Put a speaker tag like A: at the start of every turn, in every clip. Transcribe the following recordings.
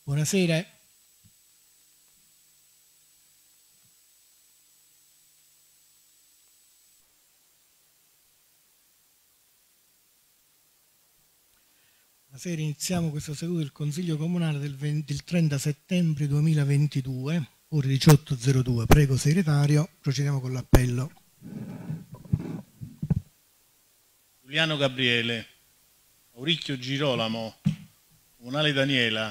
A: Buonasera. Buonasera, iniziamo questa seduta del Consiglio Comunale del 30 settembre 2022, ore 18.02. Prego, segretario, procediamo con l'appello.
B: Giuliano Gabriele, Auricchio Girolamo, Comunale Daniela,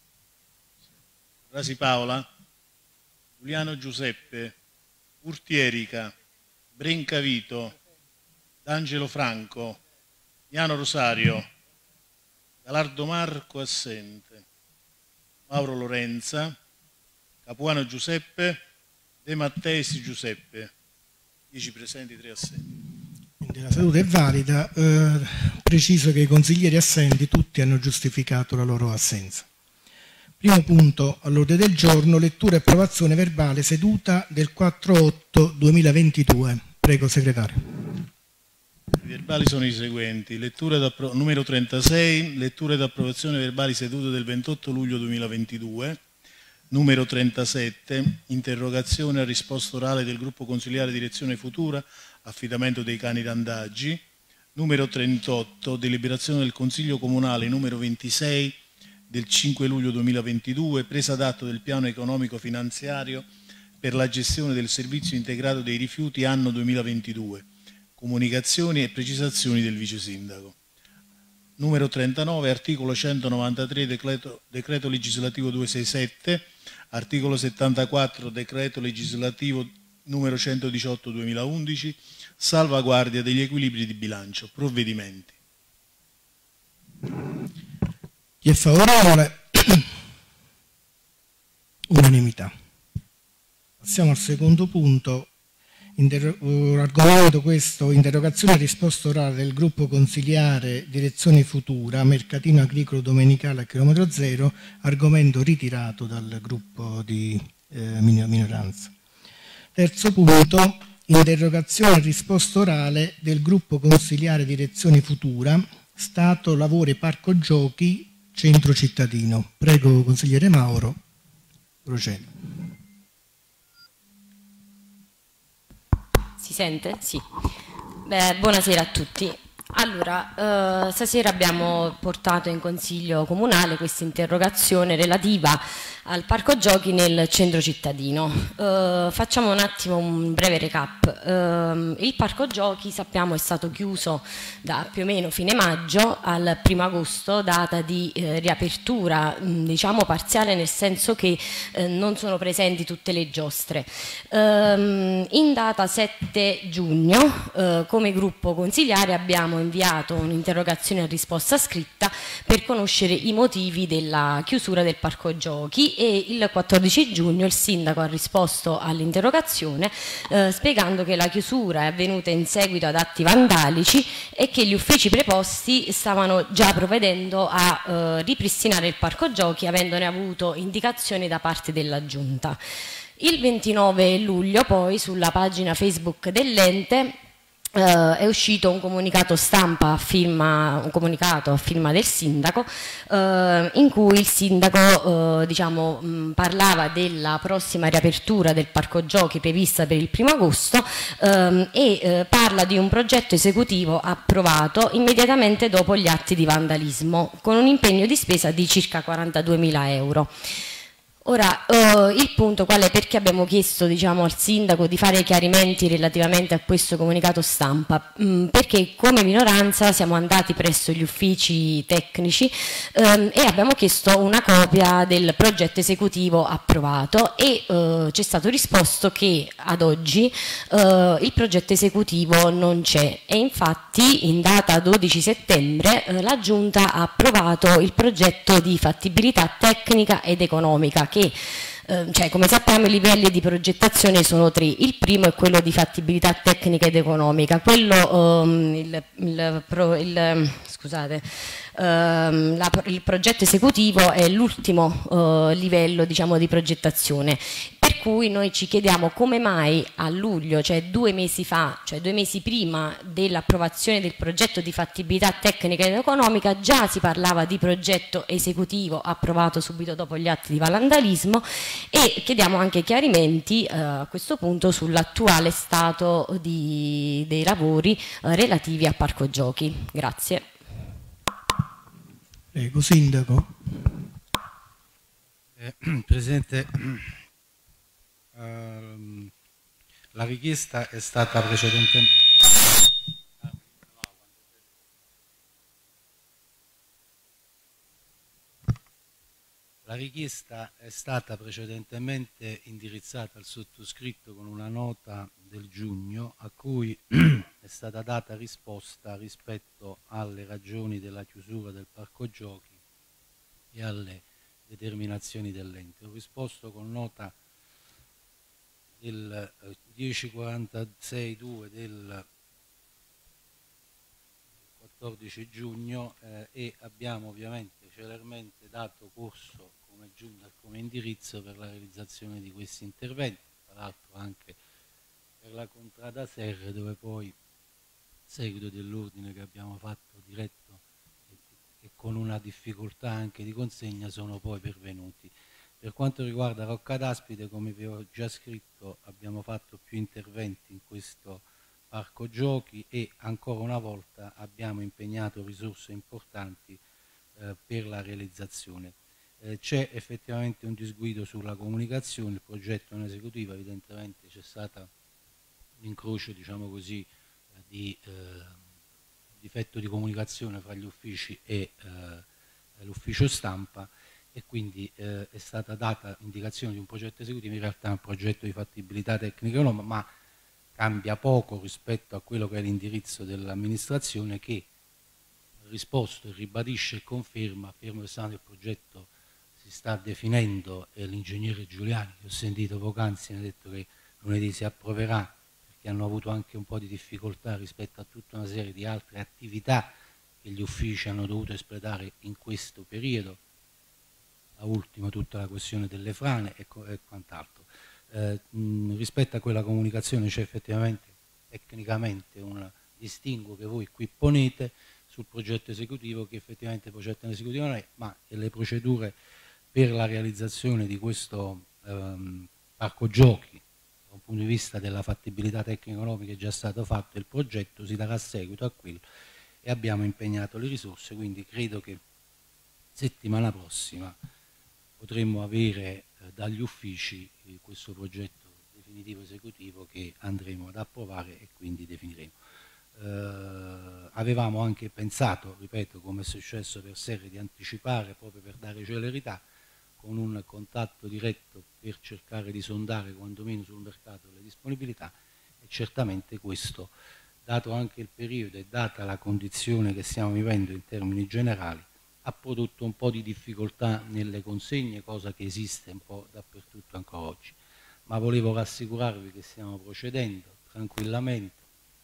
B: Rasi Paola, Giuliano Giuseppe, Urti Erika, Brenca Vito, D'Angelo Franco, Miano Rosario, Galardo Marco assente, Mauro Lorenza, Capuano Giuseppe, De Mattesi Giuseppe, 10 presenti, 3 assenti.
A: La seduta è valida, preciso che i consiglieri assenti tutti hanno giustificato la loro assenza. Primo punto all'ordine del giorno, lettura e approvazione verbale seduta del 4/8/2022. Prego, segretario.
B: I verbali sono i seguenti: numero 36, lettura ed approvazione verbali sedute del 28 luglio 2022, numero 37, interrogazione a risposta orale del gruppo consiliare direzione futura, affidamento dei cani randaggi, numero 38, deliberazione del Consiglio Comunale numero 26 del 5 luglio 2022, presa d'atto del piano economico finanziario per la gestione del servizio integrato dei rifiuti anno 2022, comunicazioni e precisazioni del vice sindaco. Numero 39, articolo 193, decreto legislativo 267, articolo 74, decreto legislativo numero 118/2011, salvaguardia degli equilibri di bilancio, provvedimenti.
A: Chi è favorevole? Unanimità. Passiamo al secondo punto. Argomento questo, interrogazione e risposta orale del gruppo consiliare direzione futura, mercatino agricolo domenicale a chilometro zero, argomento ritirato dal gruppo di minoranza. Terzo punto, interrogazione e risposta orale del gruppo consiliare direzione futura, Stato, lavori, parco giochi, centro cittadino. Prego, consigliere Mauro, proceda.
C: Si sente? Sì. Buonasera a tutti. Allora, stasera abbiamo portato in Consiglio Comunale questa interrogazione relativa al parco giochi nel centro cittadino. Facciamo un attimo un breve recap. Il parco giochi, sappiamo, è stato chiuso da più o meno fine maggio al 1° agosto, data di riapertura, diciamo parziale, nel senso che non sono presenti tutte le giostre. In data 7 giugno, come gruppo consiliare, abbiamo inviato un'interrogazione a risposta scritta per conoscere i motivi della chiusura del parco giochi, e il 14 giugno il sindaco ha risposto all'interrogazione spiegando che la chiusura è avvenuta in seguito ad atti vandalici e che gli uffici preposti stavano già provvedendo a ripristinare il parco giochi, avendone avuto indicazioni da parte della giunta. Il 29 luglio poi sulla pagina Facebook dell'ente è uscito un comunicato stampa a firma del sindaco, in cui il sindaco parlava della prossima riapertura del parco giochi prevista per il 1° agosto e parla di un progetto esecutivo approvato immediatamente dopo gli atti di vandalismo, con un impegno di spesa di circa 42.000 euro. Ora, il punto qual è? Perché abbiamo chiesto, al sindaco di fare chiarimenti relativamente a questo comunicato stampa? Perché come minoranza siamo andati presso gli uffici tecnici e abbiamo chiesto una copia del progetto esecutivo approvato e ci è stato risposto che ad oggi il progetto esecutivo non c'è, e infatti in data 12 settembre la Giunta ha approvato il progetto di fattibilità tecnica ed economica che, come sappiamo, i livelli di progettazione sono 3. Il primo è quello di fattibilità tecnica ed economica, quello, il progetto esecutivo è l'ultimo livello di progettazione. Per cui noi ci chiediamo come mai a luglio, cioè 2 mesi fa, cioè 2 mesi prima dell'approvazione del progetto di fattibilità tecnica ed economica, già si parlava di progetto esecutivo approvato subito dopo gli atti di vandalismo, e chiediamo anche chiarimenti a questo punto sull'attuale stato dei lavori relativi a Parco Giochi. Grazie.
A: Prego, Sindaco.
D: Presidente, la richiesta è stata precedentemente... La richiesta è stata precedentemente indirizzata al sottoscritto con una nota del giugno a cui è stata data risposta rispetto alle ragioni della chiusura del Parco Giochi e alle determinazioni dell'ente. Ho risposto con nota del 1046-2 del 14 giugno e abbiamo ovviamente celermente dato corso come giunta e come indirizzo per la realizzazione di questi interventi, tra l'altro anche per la contrada Serre, dove poi, a seguito dell'ordine che abbiamo fatto diretto e con una difficoltà anche di consegna, sono poi pervenuti. Per quanto riguarda Rocca d'Aspide, come vi ho già scritto, abbiamo fatto più interventi in questo Parco Giochi e ancora una volta abbiamo impegnato risorse importanti per la realizzazione. C'è effettivamente un disguido sulla comunicazione, il progetto non esecutivo, evidentemente c'è stato un incrocio, diciamo così, di difetto di comunicazione fra gli uffici e l'ufficio stampa, e quindi è stata data indicazione di un progetto esecutivo, in realtà è un progetto di fattibilità tecnica, ma cambia poco rispetto a quello che è l'indirizzo dell'amministrazione, che risposto e ribadisce e conferma, fermo restando il progetto si sta definendo, e l'ingegnere Giuliani, che ho sentito poc'anzi, mi ha detto che lunedì si approverà, perché hanno avuto anche un po' di difficoltà rispetto a tutta una serie di altre attività che gli uffici hanno dovuto espletare in questo periodo, da ultimo tutta la questione delle frane e quant'altro. Rispetto a quella comunicazione c'è effettivamente tecnicamente un distinguo che voi qui ponete sul progetto esecutivo, che effettivamente il progetto esecutivo non è, ma le procedure per la realizzazione di questo Parco Giochi, da un punto di vista della fattibilità tecnico-economica, è già stato fatto, il progetto si darà seguito a quello e abbiamo impegnato le risorse, quindi credo che settimana prossima potremmo avere dagli uffici questo progetto definitivo esecutivo che andremo ad approvare e quindi definiremo. Avevamo anche pensato, ripeto, come è successo per Serre, di anticipare proprio per dare celerità con un contatto diretto per cercare di sondare quantomeno sul mercato le disponibilità, e certamente questo, dato anche il periodo e data la condizione che stiamo vivendo in termini generali, ha prodotto un po' di difficoltà nelle consegne, cosa che esiste un po' dappertutto ancora oggi. Ma volevo rassicurarvi che stiamo procedendo tranquillamente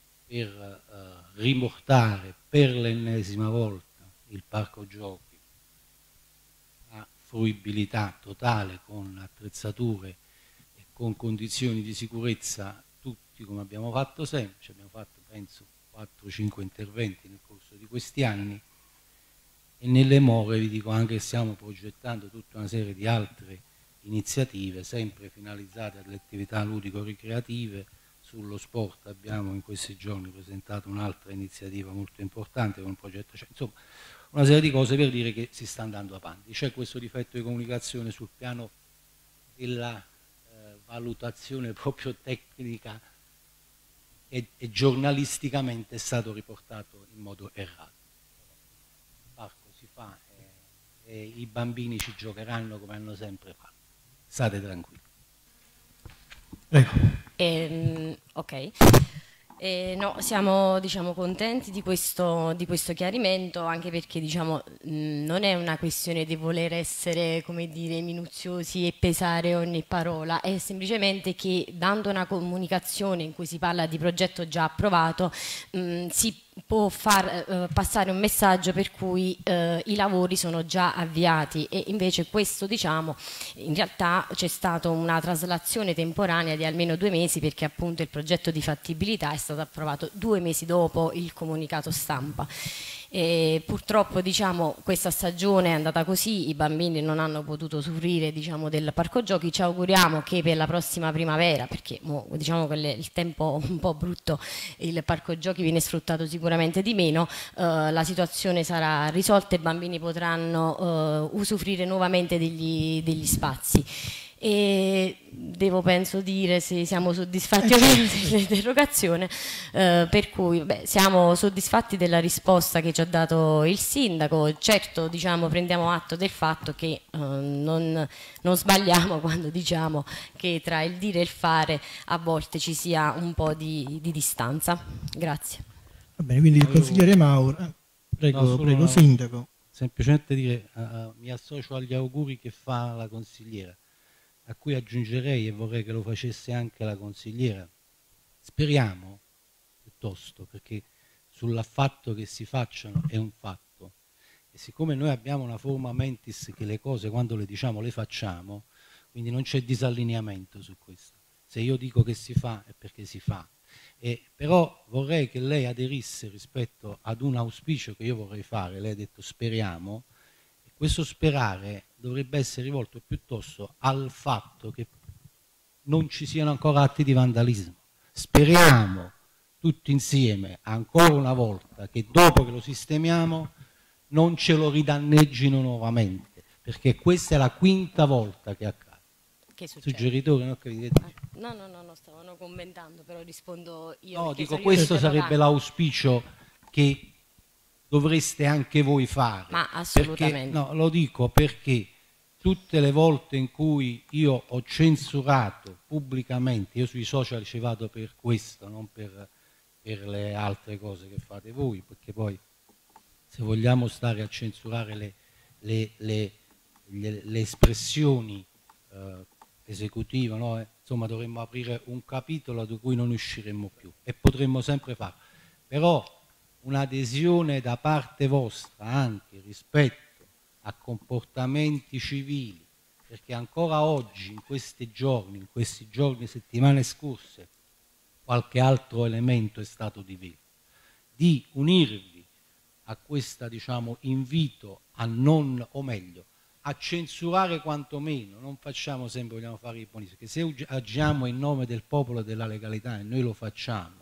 D: per rimortare per l'ennesima volta il Parco Giochi a fruibilità totale, con attrezzature e con condizioni di sicurezza tutti come abbiamo fatto sempre. Abbiamo fatto penso 4-5 interventi nel corso di questi anni, e nelle more vi dico anche che stiamo progettando tutta una serie di altre iniziative sempre finalizzate alle attività ludico-ricreative. Sullo sport abbiamo in questi giorni presentato un'altra iniziativa molto importante con un progetto, insomma una serie di cose per dire che si sta andando avanti. C'è questo difetto di comunicazione sul piano della valutazione proprio tecnica e giornalisticamente è stato riportato in modo errato. Il parco si fa e i bambini ci giocheranno come hanno sempre fatto. State tranquilli.
A: Prego.
C: Ok. No, siamo contenti di questo chiarimento, anche perché non è una questione di voler essere, come dire, minuziosi e pesare ogni parola, è semplicemente che, dando una comunicazione in cui si parla di progetto già approvato, si può far passare un messaggio per cui i lavori sono già avviati, e invece questo, diciamo, in realtà c'è stata una traslazione temporanea di almeno 2 mesi, perché appunto il progetto di fattibilità è stato approvato 2 mesi dopo il comunicato stampa. E purtroppo, diciamo, questa stagione è andata così, i bambini non hanno potuto usufruire, diciamo, del parco giochi. Ci auguriamo che per la prossima primavera, perché diciamo che il tempo un po' brutto, il parco giochi viene sfruttato sicuramente di meno, la situazione sarà risolta e i bambini potranno usufruire nuovamente degli spazi. E penso dire se siamo soddisfatti o meno dell'interrogazione, per cui siamo soddisfatti della risposta che ci ha dato il sindaco. Certo, diciamo, prendiamo atto del fatto che non sbagliamo quando diciamo che tra il dire e il fare a volte ci sia un po' di distanza. Grazie.
A: Va bene, quindi il consigliere Mauro. Prego, sindaco.
D: Semplicemente dire, mi associo agli auguri che fa la consigliera, a cui aggiungerei, e vorrei che lo facesse anche la consigliera, speriamo piuttosto, perché sul fatto che si facciano è un fatto, e siccome noi abbiamo una forma mentis che le cose quando le diciamo le facciamo, quindi non c'è disallineamento su questo. Se io dico che si fa è perché si fa. Però vorrei che lei aderisse rispetto ad un auspicio che io vorrei fare. Lei ha detto speriamo, e questo sperare dovrebbe essere rivolto piuttosto al fatto che non ci siano ancora atti di vandalismo. Speriamo tutti insieme, ancora una volta, che dopo che lo sistemiamo non ce lo ridanneggino nuovamente, perché questa è la 5ª volta che accade.
C: Che succede?
D: Suggeritore, no?
C: No, stavano commentando, però rispondo io.
D: No, dico, questo sarebbe l'auspicio che dovreste anche voi fare.
C: Ma assolutamente.
D: Perché, no, lo dico perché tutte le volte in cui io ho censurato pubblicamente, io sui social ci vado per questo, non per le altre cose che fate voi, perché poi se vogliamo stare a censurare le espressioni esecutive, no? Insomma, dovremmo aprire un capitolo da cui non usciremmo più, e potremmo sempre farlo. Però un'adesione da parte vostra anche rispetto a comportamenti civili, perché ancora oggi, in questi giorni, settimane scorse, qualche altro elemento è stato di unirvi a questo, diciamo, invito a non, o meglio, a censurare quantomeno. Non facciamo sempre, vogliamo fare i buonisti, perché se agiamo in nome del popolo e della legalità, e noi lo facciamo,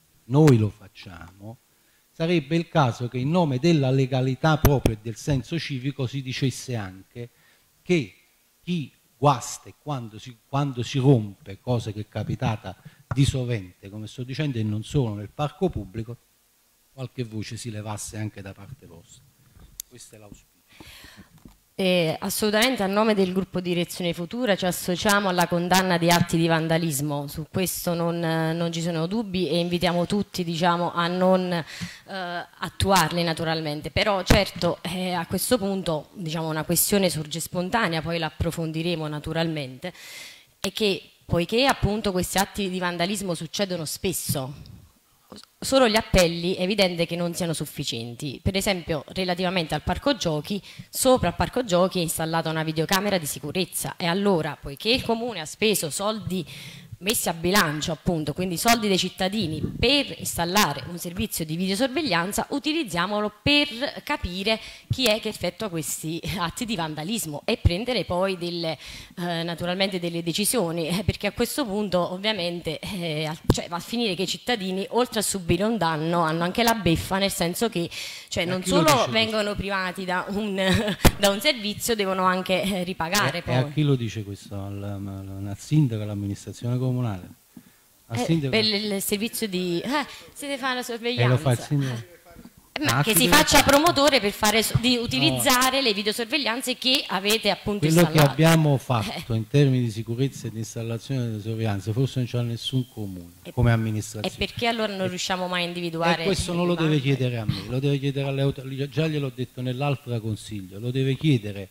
D: sarebbe il caso che in nome della legalità proprio e del senso civico si dicesse anche che chi guasta quando si rompe, cosa che è capitata di sovente, come sto dicendo, e non solo nel parco pubblico, qualche voce si levasse anche da parte vostra. Questo è l'auspicio.
C: Assolutamente, a nome del gruppo Direzione Futura ci associamo alla condanna di atti di vandalismo. Su questo non ci sono dubbi, e invitiamo tutti, diciamo, a non attuarli naturalmente. Però certo, a questo punto, diciamo, una questione sorge spontanea, poi la approfondiremo naturalmente, è che poiché appunto questi atti di vandalismo succedono spesso, solo gli appelli è evidente che non siano sufficienti. Per esempio, relativamente al parco giochi, sopra al parco giochi è installata una videocamera di sicurezza, e allora, poiché il comune ha speso soldi messi a bilancio, appunto, quindi soldi dei cittadini, per installare un servizio di videosorveglianza, utilizziamolo per capire chi è che effettua questi atti di vandalismo e prendere poi naturalmente delle decisioni, perché a questo punto ovviamente va a finire che i cittadini, oltre a subire un danno, hanno anche la beffa, nel senso che non solo vengono privati da un servizio, devono anche ripagare.
D: E a chi lo dice questo? Al sindaco, all'amministrazione comunale?
C: Per il servizio di si deve fare la sorveglianza,
D: lo fa il sindaco?
C: Ma che si faccia promotore per di utilizzare le videosorveglianze che avete appunto installato.
D: Quello che abbiamo fatto in termini di sicurezza e di installazione delle sorveglianze forse non c'è nessun comune come amministrazione.
C: E perché allora non riusciamo mai a individuare?
D: E questo non lo deve chiedere a me, lo deve chiedere alle autorità. Già gliel'ho detto nell'altro consiglio, lo deve chiedere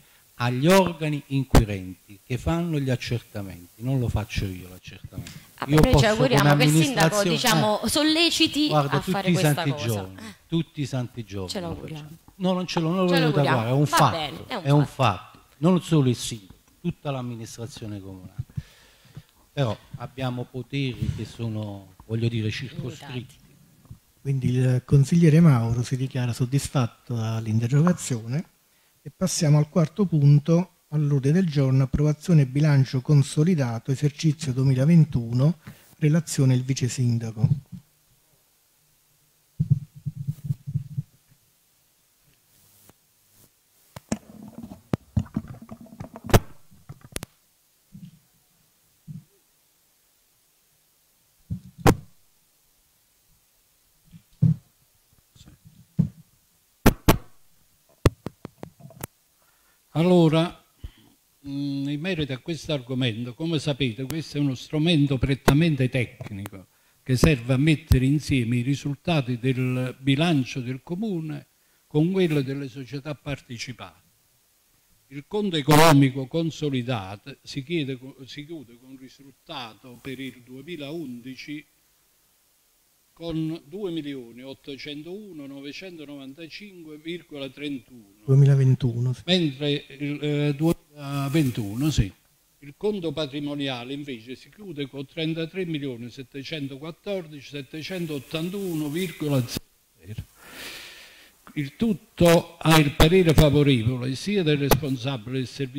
D: agli organi inquirenti che fanno gli accertamenti, non lo faccio io l'accertamento.
C: Noi ci auguriamo che il sindaco, diciamo, solleciti a fare questa cosa.
D: Tutti i santi giorni.
C: Ce l'auguriamo.
D: No, non ce lo voglio guardare, è un fatto, è un fatto. Non solo il sindaco, tutta l'amministrazione comunale. Però abbiamo poteri che sono, voglio dire, circoscritti.
A: Quindi il consigliere Mauro si dichiara soddisfatto dall'interrogazione e passiamo al quarto punto all'ordine del giorno, approvazione bilancio consolidato esercizio 2021, relazione il vice sindaco.
E: Allora, in merito a questo argomento, come sapete, questo è uno strumento prettamente tecnico che serve a mettere insieme i risultati del bilancio del comune con quello delle società partecipate. Il conto economico consolidato si chiude con un risultato per il 2011 con 2.801.995,31.
A: 2021. Sì.
E: Mentre il 2021, sì. Il conto patrimoniale invece si chiude con 33.714.781,0. Il tutto ha il parere favorevole sia del responsabile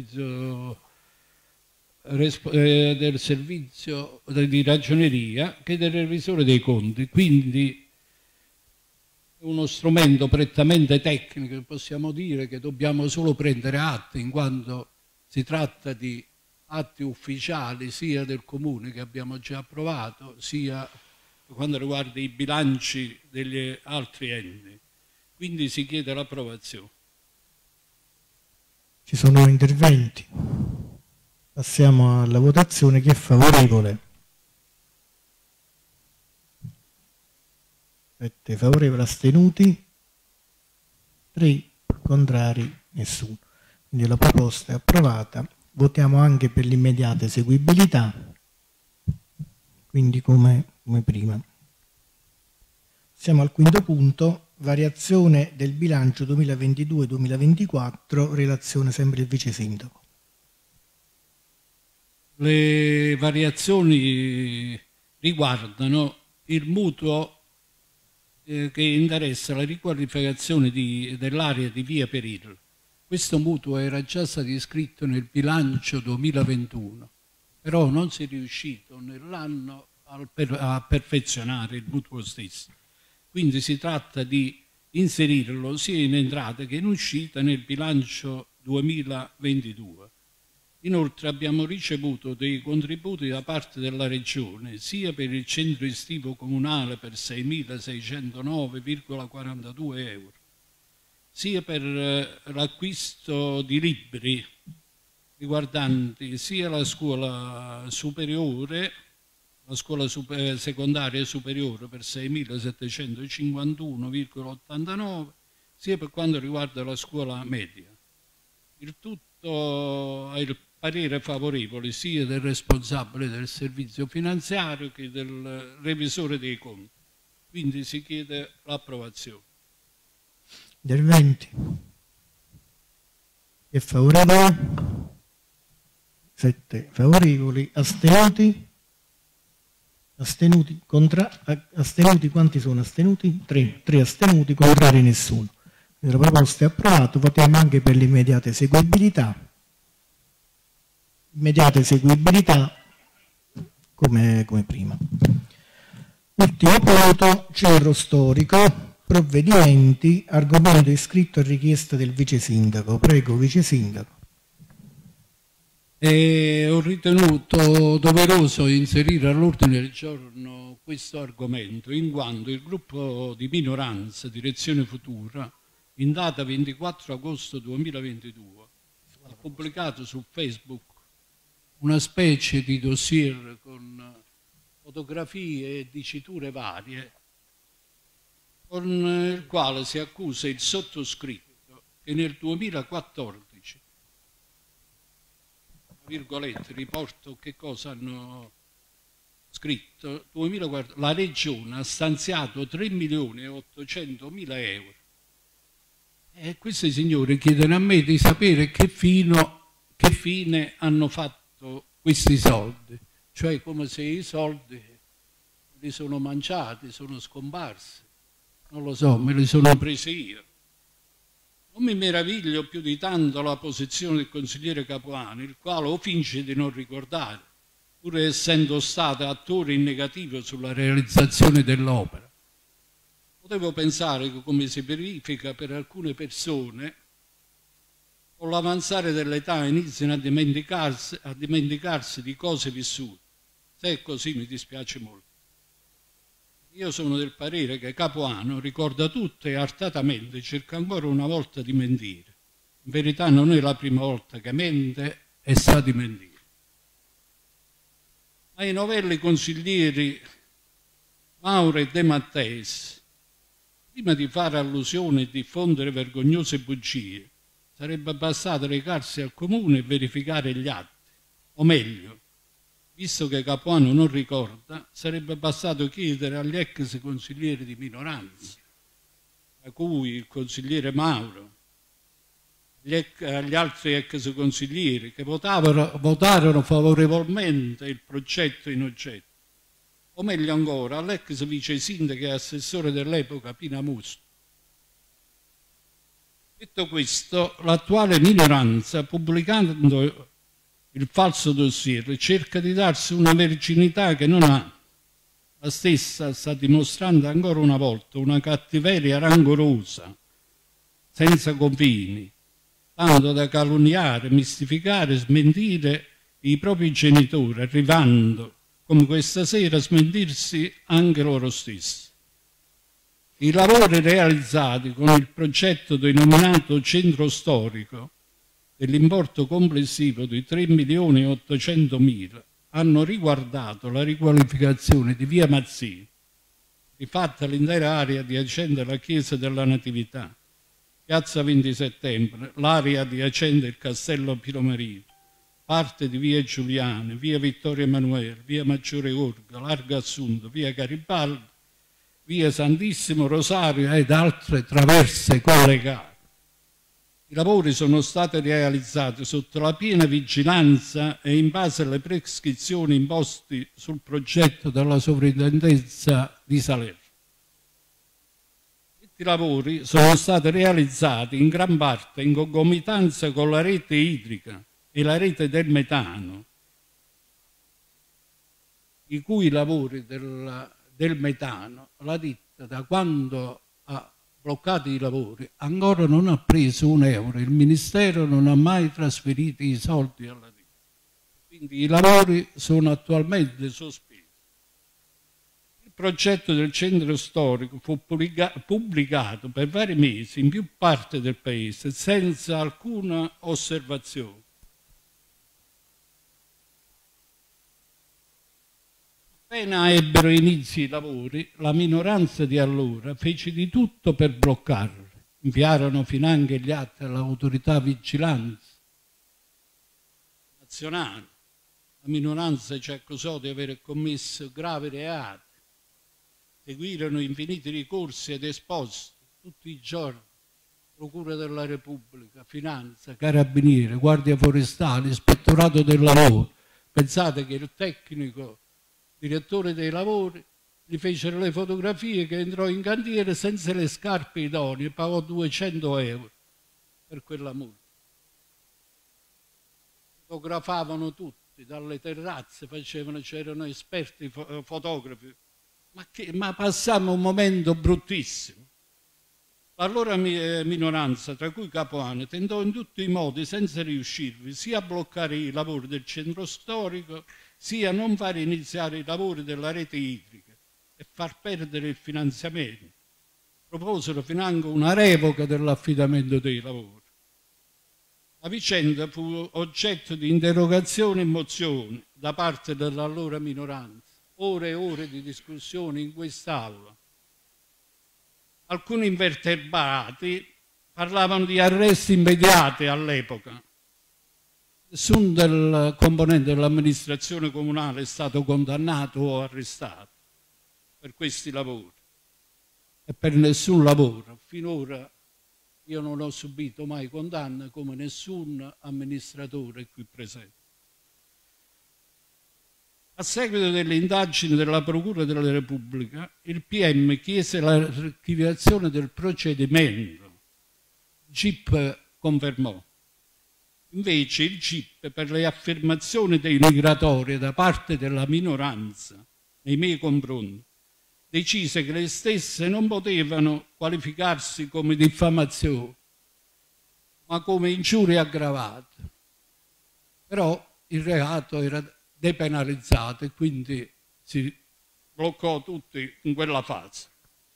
E: del servizio di ragioneria che del revisore dei conti, quindi è uno strumento prettamente tecnico, possiamo dire che dobbiamo solo prendere atti in quanto si tratta di atti ufficiali sia del comune che abbiamo già approvato sia per quanto riguarda i bilanci degli altri enti, quindi si chiede l'approvazione.
A: Ci sono interventi? Passiamo alla votazione. Chi è favorevole? 7 favorevoli, astenuti? 3 contrari, nessuno. Quindi la proposta è approvata. Votiamo anche per l'immediata eseguibilità, quindi come prima. Siamo al quinto punto, variazione del bilancio 2022-2024, relazione sempre il vice sindaco.
E: Le variazioni riguardano il mutuo che interessa la riqualificazione dell'area di via Perillo. Questo mutuo era già stato iscritto nel bilancio 2021, però non si è riuscito nell'anno a perfezionare il mutuo stesso. Quindi si tratta di inserirlo sia in entrata che in uscita nel bilancio 2022. Inoltre abbiamo ricevuto dei contributi da parte della Regione sia per il centro estivo comunale per 6.609,42 euro, sia per l'acquisto di libri riguardanti sia la scuola superiore, la scuola secondaria superiore per 6.751,89, sia per quanto riguarda la scuola media. Il tutto ha il parere favorevole sia del responsabile del servizio finanziario che del revisore dei conti. Quindi si chiede l'approvazione.
A: Interventi? Chi è favorevole? 7 favorevoli, astenuti? Astenuti, astenuti, quanti sono astenuti? 3 astenuti, contrari nessuno. Quindi la proposta è approvata, votiamo anche per l'immediata eseguibilità. Immediata eseguibilità come prima. Ultimo punto, centro storico, provvedimenti, argomento iscritto a richiesta del vice sindaco. Prego, vice sindaco.
E: Ho ritenuto doveroso inserire all'ordine del giorno questo argomento, in quanto il gruppo di minoranza Direzione Futura, in data 24 agosto 2022, ha pubblicato su Facebook una specie di dossier con fotografie e diciture varie, con il quale si accusa il sottoscritto che nel 2014 virgolette, riporto che cosa hanno scritto. 2004, la Regione ha stanziato 3.800.000 euro. E questi signori chiedono a me di sapere che fine hanno fatto questi soldi, cioè come se i soldi li sono mangiati, sono scomparsi, non lo so, me li sono presi io. Non mi meraviglio più di tanto la posizione del consigliere Capuano, il quale o finge di non ricordare, pur essendo stato attore in negativo sulla realizzazione dell'opera. Potevo pensare che, come si verifica per alcune persone, con l'avanzare dell'età iniziano a dimenticarsi di cose vissute. Se è così mi dispiace molto. Io sono del parere che Capuano ricorda tutto e artatamente cerca ancora una volta di mentire. In verità non è la prima volta che mente e sa di mentire. Ai novelli consiglieri Mauro e De Matteis, prima di fare allusione e diffondere vergognose bugie, sarebbe bastato recarsi al comune e verificare gli atti. O meglio, visto che Capuano non ricorda, sarebbe bastato chiedere agli ex consiglieri di minoranza, a cui il consigliere Mauro, agli altri ex consiglieri che votarono favorevolmente il progetto in oggetto, o meglio ancora all'ex vice sindaco e assessore dell'epoca Pina Musto. Detto questo, l'attuale minoranza, pubblicando il falso dossier, cerca di darsi una verginità che non ha. La stessa sta dimostrando ancora una volta una cattiveria rancorosa, senza confini, tanto da calunniare, mistificare, smentire i propri genitori, arrivando, come questa sera, a smentirsi anche loro stessi. I lavori realizzati con il progetto denominato Centro Storico, dell'importo complessivo di 3.800.000, hanno riguardato la riqualificazione di via Mazzini, rifatta l'intera area adiacente alla chiesa della Natività, piazza 20 settembre, l'area adiacente il castello Pilomarino, parte di via Giuliane, via Vittorio Emanuele, via Maggiore Gorga, Largo Assunto, via Garibaldi, via Santissimo Rosario ed altre traverse collegate. I lavori sono stati realizzati sotto la piena vigilanza e in base alle prescrizioni imposte sul progetto della sovrintendenza di Salerno. Questi lavori sono stati realizzati in gran parte in concomitanza con la rete idrica e la rete del metano, i cui lavori del metano, la ditta da quando ha bloccato i lavori ancora non ha preso un euro, il Ministero non ha mai trasferito i soldi alla ditta, quindi i lavori sono attualmente sospesi. Il progetto del centro storico fu pubblicato per vari mesi in più parti del paese senza alcuna osservazione. Appena ebbero inizio i lavori, la minoranza di allora fece di tutto per bloccarli. Inviarono finanche gli atti all'autorità vigilanza nazionale. La minoranza ci accusò di aver commesso gravi reati. Seguirono infiniti ricorsi ed esposti tutti i giorni. Procura della Repubblica, Finanza, Carabinieri, Guardia Forestale, Ispettorato del Lavoro. Pensate che il tecnico direttore dei lavori gli fecero le fotografie che entrò in cantiere senza le scarpe idonee e pagò 200 euro per quella multa. Fotografavano tutti, dalle terrazze c'erano esperti fotografi, ma passammo un momento bruttissimo. L'allora minoranza, tra cui Capuano, tentò in tutti i modi, senza riuscirvi, sia a bloccare i lavori del centro storico, sia a non fare iniziare i lavori della rete idrica e far perdere il finanziamento. Proposero finanche una revoca dell'affidamento dei lavori. La vicenda fu oggetto di interrogazioni e mozioni da parte dell'allora minoranza, ore e ore di discussione in quest'Aula. Alcuni invertebrati parlavano di arresti immediati all'epoca. Nessun del componente dell'amministrazione comunale è stato condannato o arrestato per questi lavori e per nessun lavoro. Finora io non ho subito mai condanna, come nessun amministratore qui presente. A seguito delle indagini della Procura della Repubblica, il PM chiese l'archiviazione del procedimento. Il GIP confermò. Invece il GIP, per le affermazioni denigratorie da parte della minoranza nei miei confronti, decise che le stesse non potevano qualificarsi come diffamazione, ma come ingiuria aggravata. Però il reato era depenalizzato e quindi si bloccò tutti in quella fase.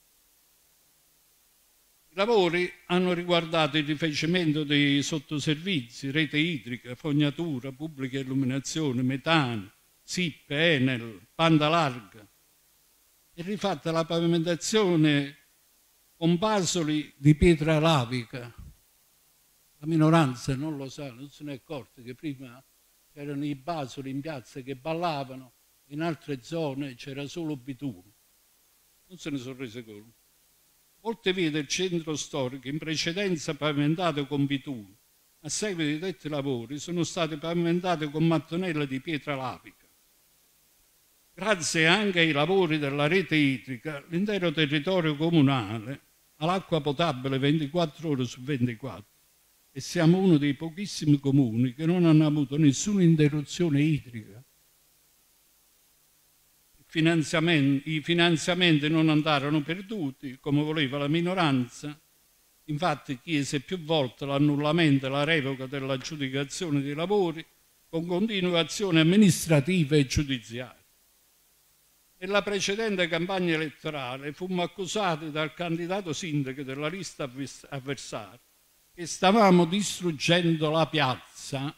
E: I lavori hanno riguardato il rifacimento dei sottoservizi, rete idrica, fognatura, pubblica illuminazione, metano, SIP, Enel, banda larga. È rifatta la pavimentazione con basoli di pietra lavica. La minoranza non lo sa, non se ne è accorta che prima c'erano i basoli in piazza che ballavano, in altre zone c'era solo bitume. Non se ne sono resi conto. Molte vie del centro storico, in precedenza pavimentate con bitume, a seguito di detti lavori sono state pavimentate con mattonelle di pietra lavica. Grazie anche ai lavori della rete idrica, l'intero territorio comunale ha l'acqua potabile 24 ore su 24 e siamo uno dei pochissimi comuni che non hanno avuto nessuna interruzione idrica. I finanziamenti non andarono perduti, come voleva la minoranza. Infatti chiese più volte l'annullamento e la revoca dell'aggiudicazione dei lavori con continuazione amministrativa e giudiziaria. Nella precedente campagna elettorale fummo accusati dal candidato sindaco della lista avversaria che stavamo distruggendo la piazza.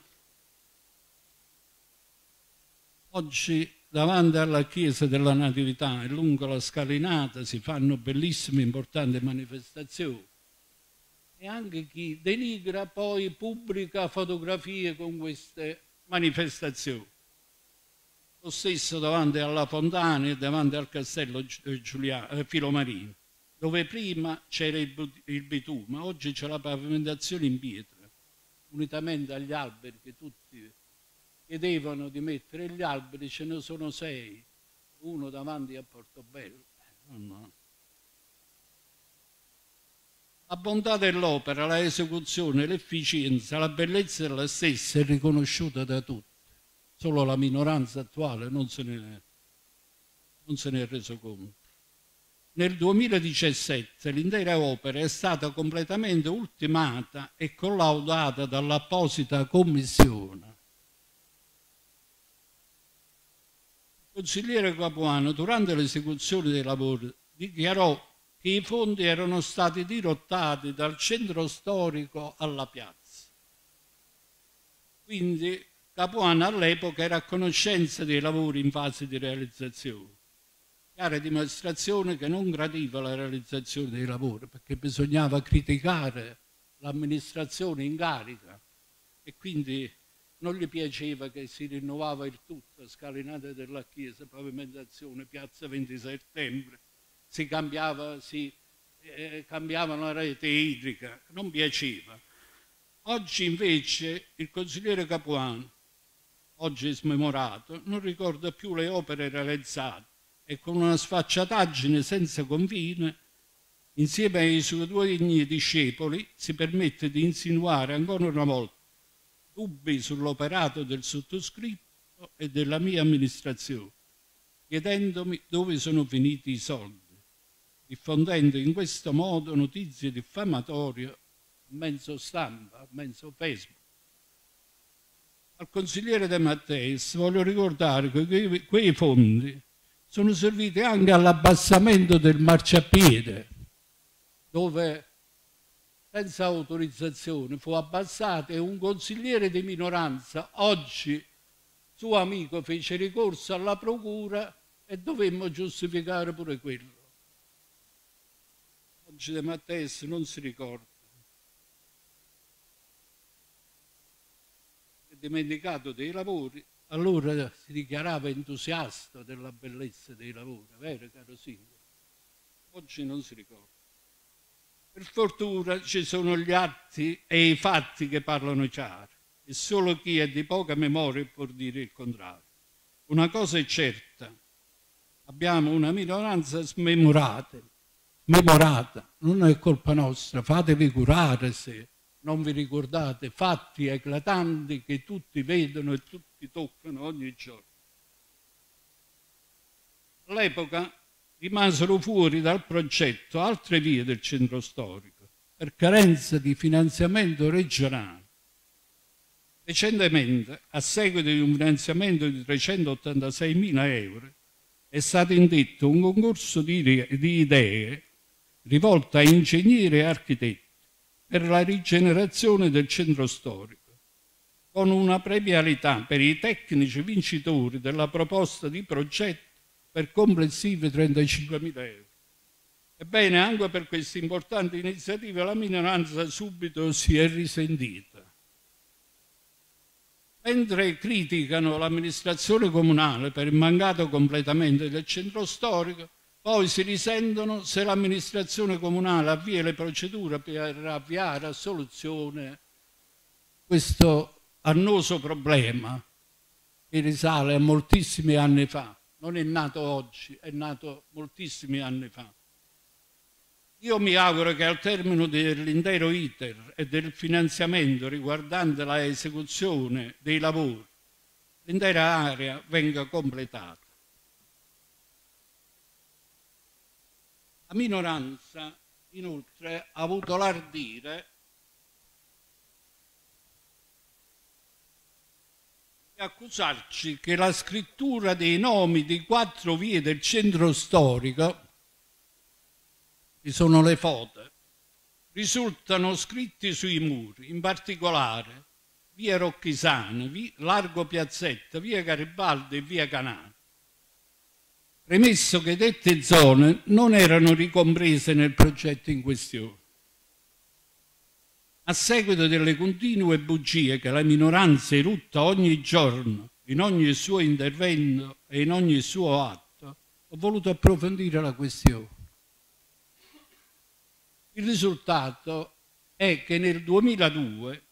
E: Oggi davanti alla chiesa della Natività e lungo la scalinata si fanno bellissime e importanti manifestazioni e anche chi denigra poi pubblica fotografie con queste manifestazioni. Lo stesso davanti alla Fontana e davanti al castello Filomarino, dove prima c'era il bitume, oggi c'è la pavimentazione in pietra, unitamente agli alberi che tutti chiedevano di mettere gli alberi, ce ne sono 6, uno davanti a Portobello. No. La bontà dell'opera, la esecuzione, l'efficienza, la bellezza della stessa è riconosciuta da tutti. Solo la minoranza attuale non se ne è reso conto. Nel 2017 l'intera opera è stata completamente ultimata e collaudata dall'apposita commissione. Il consigliere Capuano, durante l'esecuzione dei lavori, dichiarò che i fondi erano stati dirottati dal centro storico alla piazza. Quindi Capuano all'epoca era a conoscenza dei lavori in fase di realizzazione. Chiara dimostrazione che non gradiva la realizzazione dei lavori perché bisognava criticare l'amministrazione in carica e quindi non gli piaceva che si rinnovava il tutto, scalinate della chiesa, pavimentazione, piazza 20 settembre, si cambiava la rete idrica, non piaceva. Oggi invece il consigliere Capuano, oggi è smemorato, non ricorda più le opere realizzate e con una sfacciataggine senza confine, insieme ai suoi due discepoli, si permette di insinuare ancora una volta dubbi sull'operato del sottoscritto e della mia amministrazione, chiedendomi dove sono finiti i soldi, diffondendo in questo modo notizie diffamatorie a mezzo stampa, a mezzo Facebook. Al consigliere De Matteis voglio ricordare che quei fondi sono serviti anche all'abbassamento del marciapiede, dove senza autorizzazione fu abbassato e un consigliere di minoranza, oggi suo amico, fece ricorso alla procura e dovemmo giustificare pure quello. Oggi De Matteis non si ricorda. dimenticato dei lavori, allora si dichiarava entusiasta della bellezza dei lavori, vero caro sindaco? Oggi non si ricorda. Per fortuna ci sono gli atti e i fatti che parlano chiaro, e solo chi è di poca memoria può dire il contrario. Una cosa è certa, abbiamo una minoranza smemorata, non è colpa nostra, fatevi curare se non vi ricordate fatti eclatanti che tutti vedono e tutti toccano ogni giorno. All'epoca rimasero fuori dal progetto altre vie del centro storico per carenza di finanziamento regionale. Recentemente, a seguito di un finanziamento di 386.000 euro, è stato indetto un concorso di idee rivolto a ingegneri e architetti per la rigenerazione del centro storico, con una premialità per i tecnici vincitori della proposta di progetto per complessivi 35.000 euro. Ebbene, anche per questa importante iniziativa la minoranza subito si è risentita. Mentre criticano l'amministrazione comunale per il mancato completamento del centro storico, poi si risentono se l'amministrazione comunale avvia le procedure per avviare a soluzione questo annoso problema che risale a moltissimi anni fa. Non è nato oggi, è nato moltissimi anni fa. Io mi auguro che al termine dell'intero iter e del finanziamento riguardante la esecuzione dei lavori, l'intera area venga completata. La minoranza, inoltre, ha avuto l'ardire di accusarci che la scrittura dei nomi di 4 vie del centro storico, che sono le foto, risultano scritti sui muri, in particolare via Rocchisana, Largo Piazzetta, via Garibaldi e via Canale. Premesso che dette zone non erano ricomprese nel progetto in questione. A seguito delle continue bugie che la minoranza erutta ogni giorno, in ogni suo intervento e in ogni suo atto, ho voluto approfondire la questione. Il risultato è che nel 2002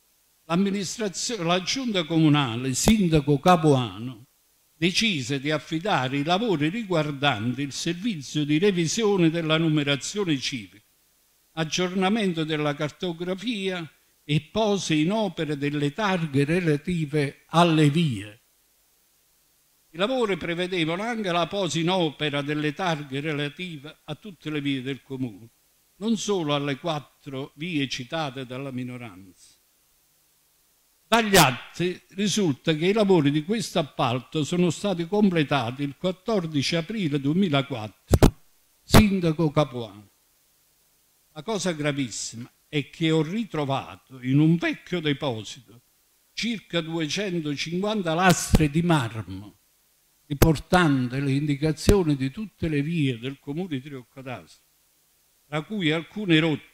E: la giunta comunale, sindaco Capuano, decise di affidare i lavori riguardanti il servizio di revisione della numerazione civica, aggiornamento della cartografia e pose in opere delle targhe relative alle vie. I lavori prevedevano anche la posa in opera delle targhe relative a tutte le vie del comune, non solo alle 4 vie citate dalla minoranza. Dagli atti risulta che i lavori di questo appalto sono stati completati il 14 aprile 2004, sindaco Capuano. La cosa gravissima è che ho ritrovato in un vecchio deposito circa 250 lastre di marmo, riportante le indicazioni di tutte le vie del comune di Roccadastra, tra cui alcune rotte,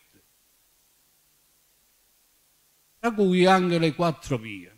E: tra cui anche le 4 vie.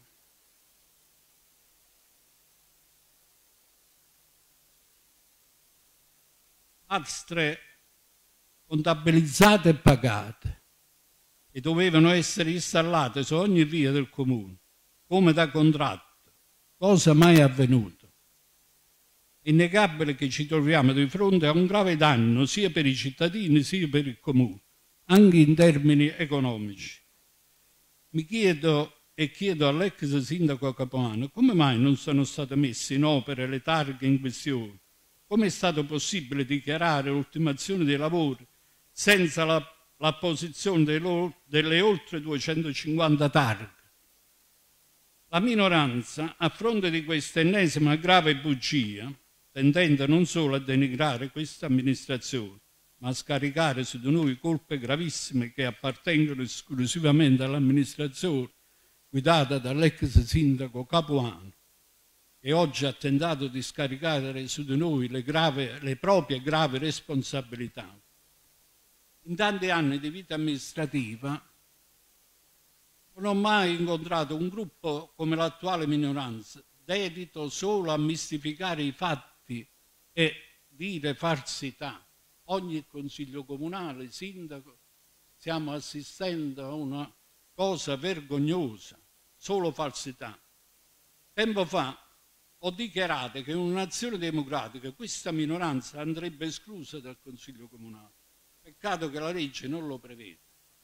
E: Lastre contabilizzate e pagate, e dovevano essere installate su ogni via del comune, come da contratto, cosa mai avvenuta. È innegabile che ci troviamo di fronte a un grave danno sia per i cittadini sia per il comune, anche in termini economici. Mi chiedo e chiedo all'ex sindaco Capuano come mai non sono state messe in opera le targhe in questione. Come è stato possibile dichiarare l'ultimazione dei lavori senza l'apposizione delle oltre 250 targhe? La minoranza, a fronte di questa ennesima grave bugia, tendente non solo a denigrare questa amministrazione, ma a scaricare su di noi colpe gravissime che appartengono esclusivamente all'amministrazione guidata dall'ex sindaco Capuano, che oggi ha tentato di scaricare su di noi le proprie gravi responsabilità. In tanti anni di vita amministrativa Non ho mai incontrato un gruppo come l'attuale minoranza, dedito solo a mistificare i fatti e dire falsità. Ogni consiglio comunale, sindaco, stiamo assistendo a una cosa vergognosa, solo falsità. Tempo fa ho dichiarato che in un'azione democratica questa minoranza andrebbe esclusa dal consiglio comunale. Peccato che la legge non lo prevede.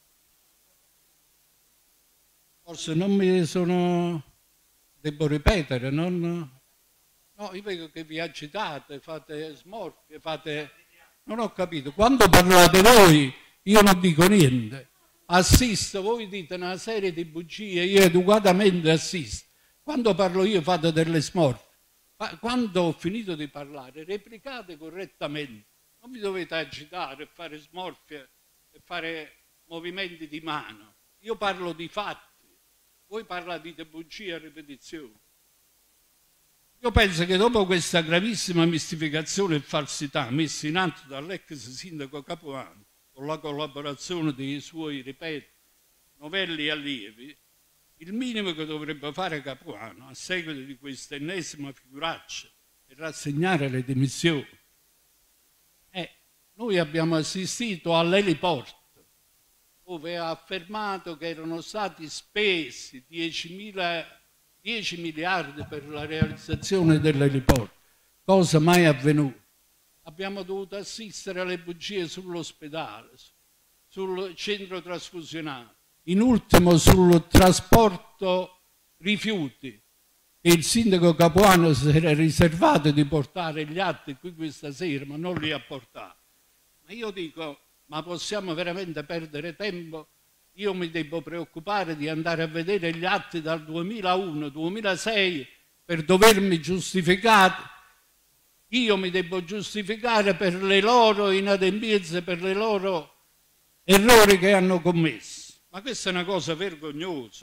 E: Forse non mi sono... devo ripetere, non... No, io vedo che vi agitate, fate smorfie, fate... Non ho capito. Quando parlate voi, io non dico niente. Assisto, voi dite una serie di bugie, io educatamente assisto. Quando parlo io fate delle smorfie. Quando ho finito di parlare, replicate correttamente. Non vi dovete agitare, fare smorfie e fare movimenti di mano. Io parlo di fatti, voi parlate di bugie a ripetizione. Io penso che dopo questa gravissima mistificazione e falsità messa in atto dall'ex sindaco Capuano, con la collaborazione dei suoi, ripeto, novelli allievi, il minimo che dovrebbe fare Capuano a seguito di questa ennesima figuraccia è rassegnare le dimissioni. Noi abbiamo assistito all'eliport, dove ha affermato che erano stati spesi 10 miliardi per la realizzazione dell'eliport, cosa mai avvenuta. Abbiamo dovuto assistere alle bugie sull'ospedale, sul centro trasfusionale, in ultimo sul trasporto rifiuti, che il sindaco Capuano si era riservato di portare gli atti qui questa sera, ma non li ha portati. Ma io dico, ma possiamo veramente perdere tempo? Io mi devo preoccupare di andare a vedere gli atti dal 2001-2006 per dovermi giustificare. Io mi devo giustificare per le loro inadempienze, per le loro errori che hanno commesso. Ma questa è una cosa vergognosa.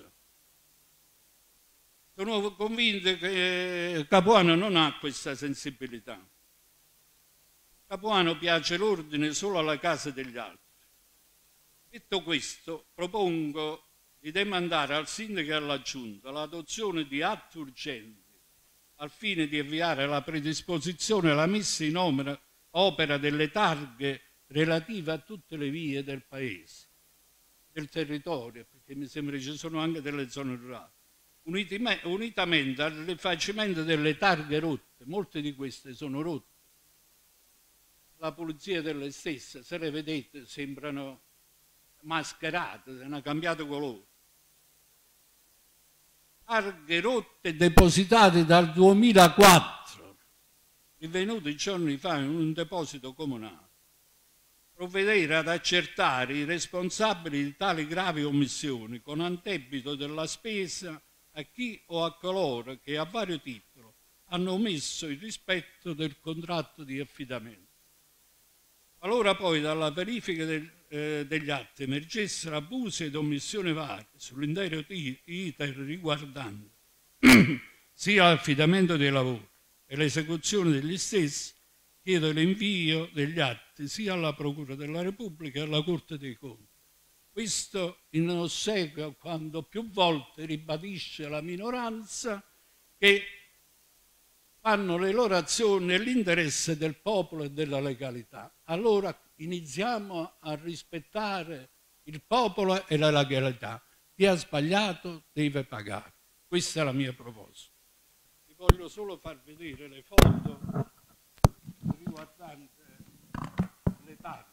E: Sono convinto che Capuano non ha questa sensibilità. Capuano piace l'ordine solo alla casa degli altri. Detto questo, propongo di demandare al sindaco e alla giunta l'adozione di atti urgenti al fine di avviare la predisposizione e la messa in opera delle targhe relative a tutte le vie del paese, del territorio, perché mi sembra che ci sono anche delle zone rurali, unitamente al rifacimento delle targhe rotte. Molte di queste sono rotte. La pulizia delle stesse, se le vedete, sembrano mascherate, hanno cambiato colore. Targhe rotte depositate dal 2004, rinvenute giorni fa in un deposito comunale. Provvedere ad accertare i responsabili di tali gravi omissioni con addebito della spesa a chi o a coloro che a vario titolo hanno omesso il rispetto del contratto di affidamento. Allora poi dalla verifica degli atti emergessero abusi ed omissioni varie sull'intero iter riguardante sia l'affidamento dei lavori e l'esecuzione degli stessi, chiedo l'invio degli atti sia alla Procura della Repubblica che alla Corte dei Conti. Questo in ossequio a quando più volte ribadisce la minoranza che fanno le loro azioni nell'interesse del popolo e della legalità. Allora iniziamo a rispettare il popolo e la legalità. Chi ha sbagliato deve pagare. Questa è la mia proposta. Vi voglio solo far vedere le foto riguardanti le targhe.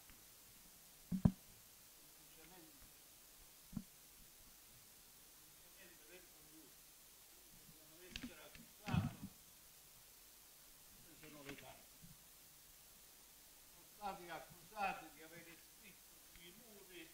E: Accusati di aver scritto sui muri,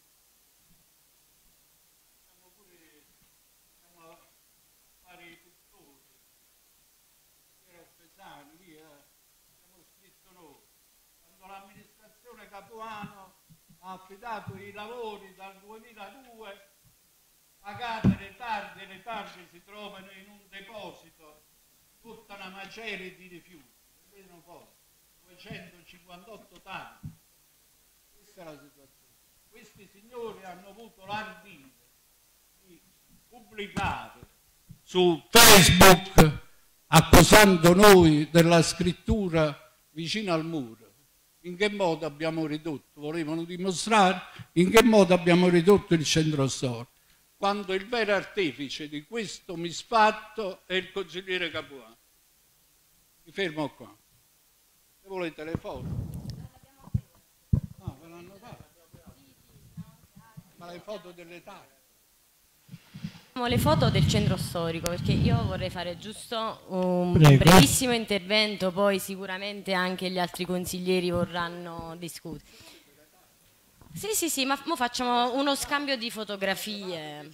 E: siamo pure a fare i pittori, era Pesani, lì abbiamo scritto noi. Quando l'amministrazione Capuano ha affidato i lavori dal 2002, pagate le targhe si trovano in un deposito, tutta una maceria di rifiuti, vedete un po'. 258 targhe. Questa è la situazione. Questi signori hanno avuto l'ardire di pubblicare su Facebook accusando noi della scrittura vicino al muro. In che modo abbiamo ridotto? Volevano dimostrare in che modo abbiamo ridotto il centro storico, quando il vero artefice di questo misfatto è il consigliere Capuano. Mi fermo qua. Se volete le foto. No, ve l'hanno dato. Ma le foto delle taglie.
C: Le foto del centro storico, perché io vorrei fare giusto un brevissimo intervento, poi sicuramente anche gli altri consiglieri vorranno discutere. Sì, ma facciamo uno scambio di fotografie.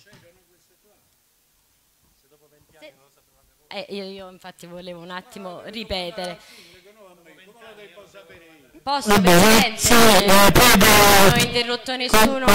C: Io infatti volevo un attimo ripetere. Posso, Presidente? Non ho interrotto nessuno.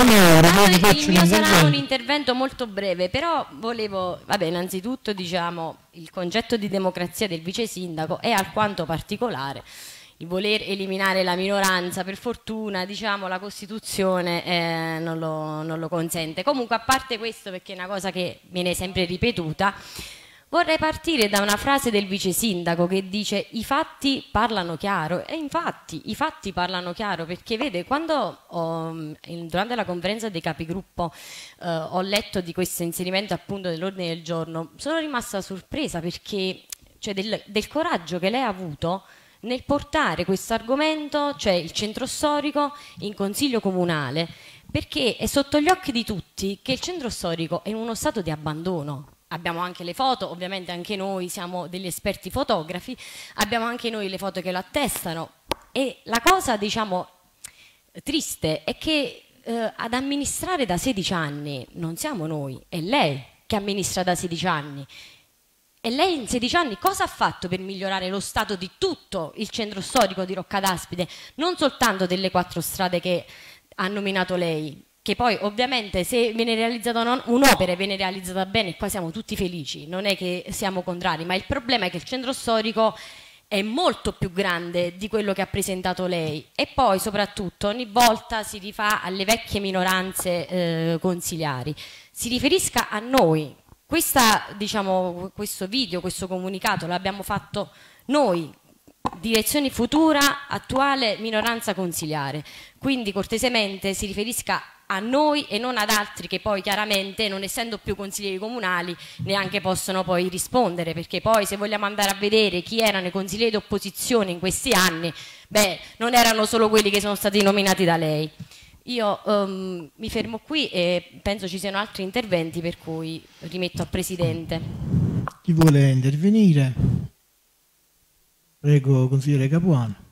C: Il mio sarà un intervento molto breve, però volevo, innanzitutto diciamo, il concetto di democrazia del vice sindaco è alquanto particolare. Il voler eliminare la minoranza, per fortuna, diciamo, la Costituzione non lo consente. Comunque, a parte questo, perché è una cosa che viene sempre ripetuta, vorrei partire da una frase del vice sindaco che dice: i fatti parlano chiaro. E infatti i fatti parlano chiaro, perché vede, quando durante la conferenza dei capigruppo ho letto di questo inserimento appunto dell'ordine del giorno, sono rimasta sorpresa, perché cioè del coraggio che lei ha avuto nel portare questo argomento, cioè il centro storico, in consiglio comunale, perché è sotto gli occhi di tutti che il centro storico è in uno stato di abbandono. Abbiamo anche le foto, ovviamente anche noi siamo degli esperti fotografi, abbiamo anche noi le foto che lo attestano, e la cosa, diciamo, triste è che ad amministrare da 16 anni non siamo noi, è lei che amministra da 16 anni. E lei in 16 anni cosa ha fatto per migliorare lo stato di tutto il centro storico di Roccadaspide, non soltanto delle 4 strade che ha nominato lei? Che poi ovviamente se viene realizzata un'opera e viene realizzata bene, qua siamo tutti felici, non è che siamo contrari, ma il problema è che il centro storico è molto più grande di quello che ha presentato lei, e poi soprattutto ogni volta si rifà alle vecchie minoranze consiliari. Si riferisca a noi. Diciamo, questo video, questo comunicato l'abbiamo fatto noi, Direzione Futura, attuale minoranza consiliare, quindi cortesemente si riferisca a noi e non ad altri che poi chiaramente, non essendo più consiglieri comunali, neanche possono poi rispondere, perché poi se vogliamo andare a vedere chi erano i consiglieri d'opposizione in questi anni, non erano solo quelli che sono stati nominati da lei. Io mi fermo qui e penso ci siano altri interventi, per cui rimetto al Presidente.
A: Chi vuole intervenire? Prego, consigliere Capuano.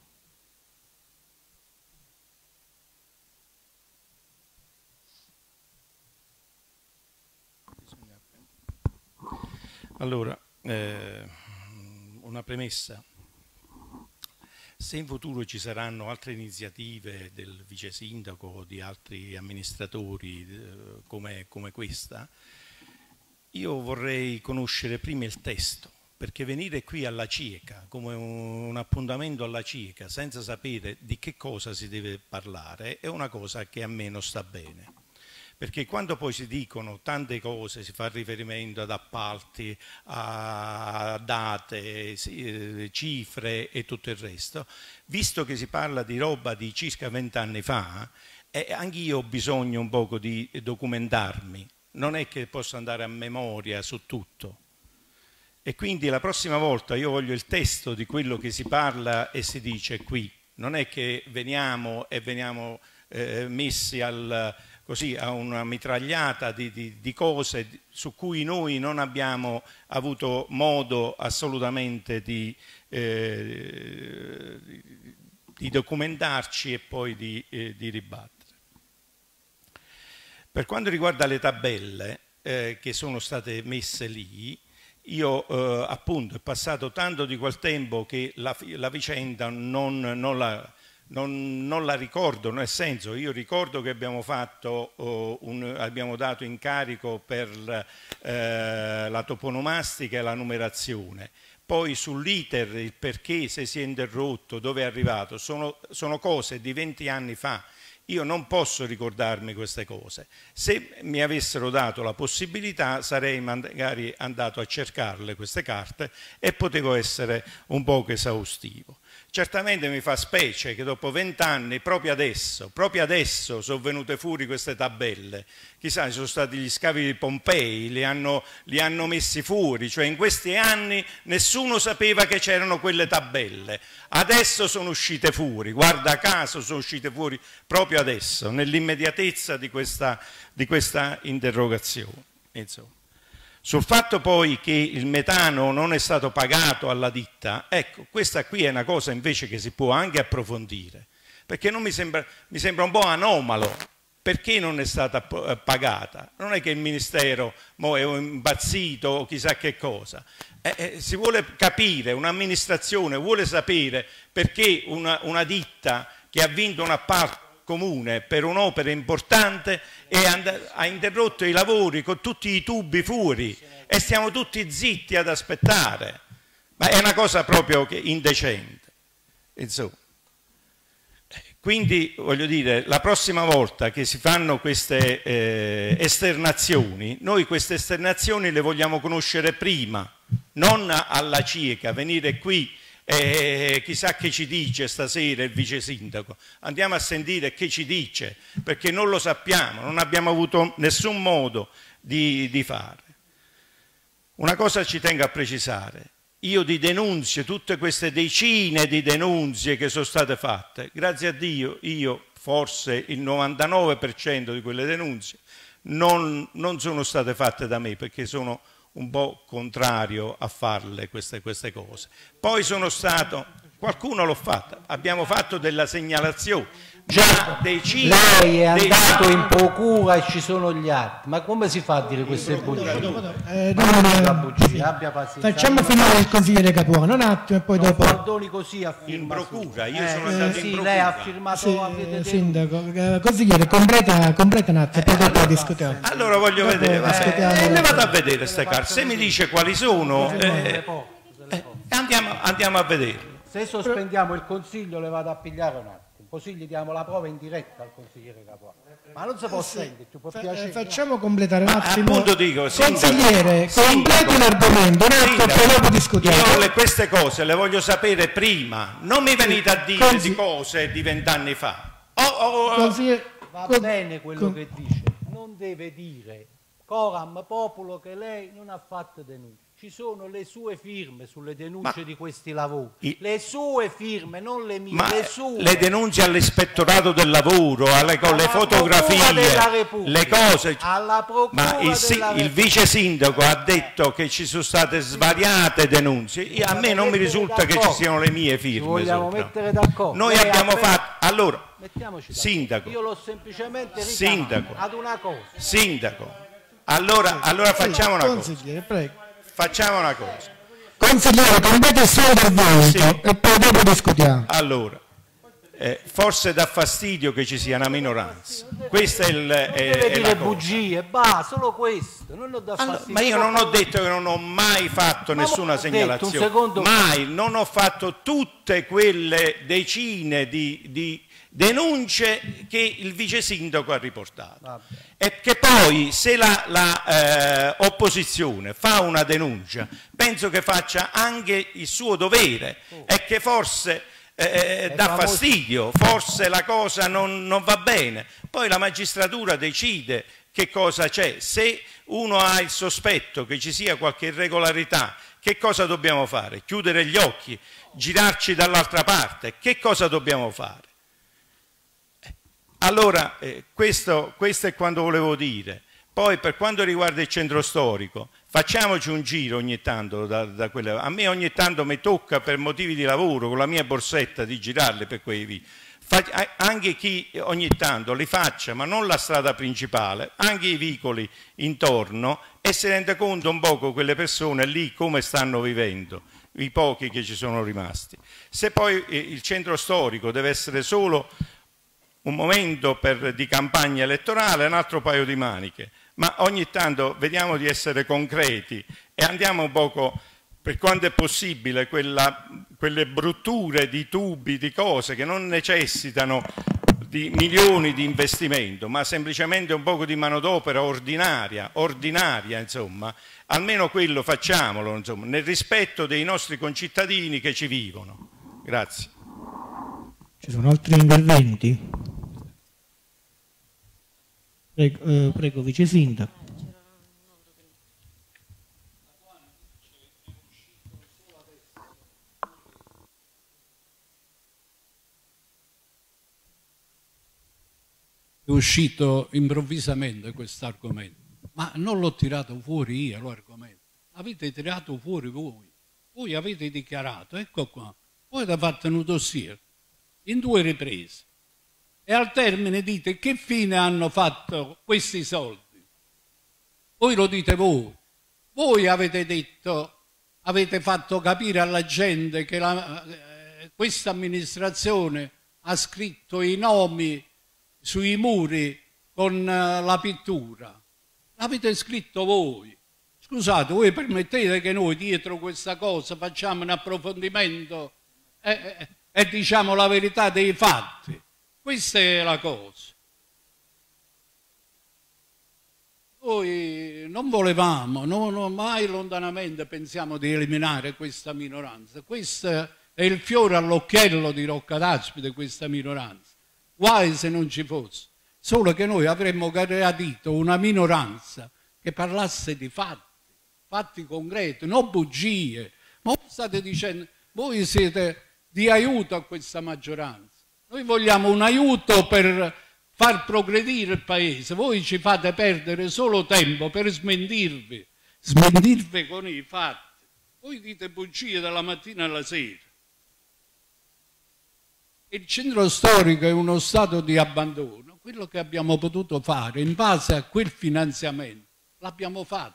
F: Allora, una premessa. Se in futuro ci saranno altre iniziative del vice sindaco o di altri amministratori come questa, io vorrei conoscere prima il testo, perché venire qui alla cieca, come un appuntamento alla cieca, senza sapere di che cosa si deve parlare, è una cosa che a me non sta bene. Perché quando poi si dicono tante cose, si fa riferimento ad appalti, a date, cifre e tutto il resto, visto che si parla di roba di circa 20 anni fa, anch'io ho bisogno un poco di documentarmi, non è che posso andare a memoria su tutto. E quindi la prossima volta io voglio il testo di quello che si parla e si dice qui, non è che veniamo messi così a una mitragliata di cose su cui noi non abbiamo avuto modo assolutamente di documentarci e poi di ribattere. Per quanto riguarda le tabelle che sono state messe lì, io appunto è passato tanto di quel tempo che la vicenda non la ricordo, nel senso, io ricordo che abbiamo dato incarico per la toponomastica e la numerazione, poi sull'iter, il perché, se si è interrotto, dove è arrivato, sono cose di 20 anni fa. Io non posso ricordarmi queste cose. Se mi avessero dato la possibilità sarei magari andato a cercarle queste carte e potevo essere un poco esaustivo. Certamente mi fa specie che dopo 20 anni, proprio adesso sono venute fuori queste tabelle. Chissà, ci sono stati gli scavi di Pompei, li hanno messi fuori, cioè in questi anni nessuno sapeva che c'erano quelle tabelle. Adesso sono uscite fuori, guarda caso sono uscite fuori proprio adesso, nell'immediatezza di questa interrogazione. Insomma. Sul fatto poi che il metano non è stato pagato alla ditta, ecco, questa qui è una cosa invece che si può anche approfondire, perché non mi sembra un po' anomalo. Perché non è stata pagata? Non è che il Ministero è impazzito o chissà che cosa. Si vuole capire, un'amministrazione vuole sapere perché una ditta che ha vinto un appalto comune per un'opera importante e ha interrotto i lavori con tutti i tubi fuori e stiamo tutti zitti ad aspettare. Ma è una cosa proprio indecente. Insomma. Quindi, voglio dire, la prossima volta che si fanno queste esternazioni, noi queste esternazioni le vogliamo conoscere prima, non alla cieca, venire qui chissà che ci dice stasera il vice sindaco. Andiamo a sentire che ci dice, perché non lo sappiamo, non abbiamo avuto nessun modo di fare. Una cosa ci tengo a precisare. Io di denunce, tutte queste decine di denunce che sono state fatte, grazie a Dio, io forse il 99% di quelle denunce non sono state fatte da me, perché sono un po' contrario a farle queste cose. Poi sono stato, qualcuno l'ho fatta, abbiamo fatto della segnalazione. Già decine.
D: Lei è andato in procura e ci sono gli atti, ma come si fa a dire queste bugie? Abbia pazienza.
A: Facciamo finire il consigliere Capuano un attimo e poi dopo.
D: Pardoni così a firma.
F: In procura, io sono andato in procura.
D: Lei ha firmato.
A: Sindaco, consigliere, completa un attimo, poi dopo discutiamo.
F: Allora voglio vedere, le vado a vedere queste carte. Se mi dice quali sono, andiamo a vedere.
D: Se sospendiamo il consiglio le vado a pigliare un attimo. Così gli diamo la prova in diretta al consigliere Capuano. Ma non si può sentire, ci può piacere.
A: Facciamo completare un attimo.
F: Appunto dico,
A: consigliere, completi l'argomento, un attimo, poi dopo discutiamo.
F: Io queste cose le voglio sapere prima, non mi venite a dire di cose di 20 anni fa.
D: Va bene quello che dice, non deve dire coram populo che lei non ha fatto denunce. Ci sono le sue firme sulle denunce di questi lavori, le sue firme, non le mie, le sue.
F: Le denunce all'ispettorato del lavoro, le fotografie, le cose.
D: Alla procura
F: il vice sindaco ha detto che ci sono state svariate denunce. A me non mi risulta che ci siano le mie firme.
D: Ci vogliamo mettere d'accordo.
F: Noi abbiamo fatto. Allora,
D: mettiamoci
F: sindaco.
D: Io l'ho semplicemente richiamato ad una cosa.
F: Sindaco. Allora facciamo una cosa.
A: Consigliere, prego.
F: Facciamo una cosa.
A: Consigliere, completi il suo intervento e poi dopo discutiamo.
F: Allora, forse dà fastidio che ci sia una minoranza. Questa è
D: deve dire bugie, solo questo. Non lo dà fastidio.
F: Ma io non ho detto che non ho mai fatto nessuna segnalazione. Mai, non ho fatto tutte quelle decine di denunce che il vice sindaco ha riportato. E che poi se la opposizione fa una denuncia, penso che faccia anche il suo dovere e che forse dà fastidio, forse la cosa non va bene. Poi la magistratura decide che cosa c'è. Se uno ha il sospetto che ci sia qualche irregolarità, che cosa dobbiamo fare? Chiudere gli occhi, girarci dall'altra parte? Che cosa dobbiamo fare? Allora, questo è quanto volevo dire. Poi per quanto riguarda il centro storico, facciamoci un giro ogni tanto da quelle. A me ogni tanto mi tocca per motivi di lavoro con la mia borsetta di girarli per quei vicoli. Anche chi ogni tanto li faccia, ma non la strada principale, anche i vicoli intorno, e si rende conto un poco quelle persone lì come stanno vivendo, i pochi che ci sono rimasti. Se poi il centro storico deve essere solo un momento di campagna elettorale, un altro paio di maniche, ma ogni tanto vediamo di essere concreti e andiamo un poco per quanto è possibile, quelle brutture di tubi, di cose che non necessitano di milioni di investimento, ma semplicemente un poco di manodopera ordinaria, insomma, almeno quello facciamolo, insomma, nel rispetto dei nostri concittadini che ci vivono. Grazie.
A: Ci sono altri interventi? Prego, Vice Sindaco.
E: È uscito improvvisamente questo argomento, ma non l'ho tirato fuori io l'argomento, l'avete tirato fuori voi avete dichiarato, ecco qua, voi avete fatto un dossier in 2 riprese e al termine dite che fine hanno fatto questi soldi. Voi lo dite voi avete detto, avete fatto capire alla gente che questa amministrazione ha scritto i nomi sui muri con la pittura. L'avete scritto voi. Scusate, voi permettete che noi dietro questa cosa facciamo un approfondimento e diciamo la verità dei fatti? Questa è la cosa. Noi non volevamo, mai lontanamente pensiamo di eliminare questa minoranza. Questo è il fiore all'occhiello di Rocca d'Aspide, questa minoranza. Guai se non ci fosse, solo che noi avremmo gradito una minoranza che parlasse di fatti concreti, non bugie. Ma voi state dicendo, voi siete di aiuto a questa maggioranza. Noi vogliamo un aiuto per far progredire il Paese. Voi ci fate perdere solo tempo per smentirvi con i fatti. Voi dite bugie dalla mattina alla sera. Il centro storico è uno stato di abbandono. Quello che abbiamo potuto fare in base a quel finanziamento l'abbiamo fatto.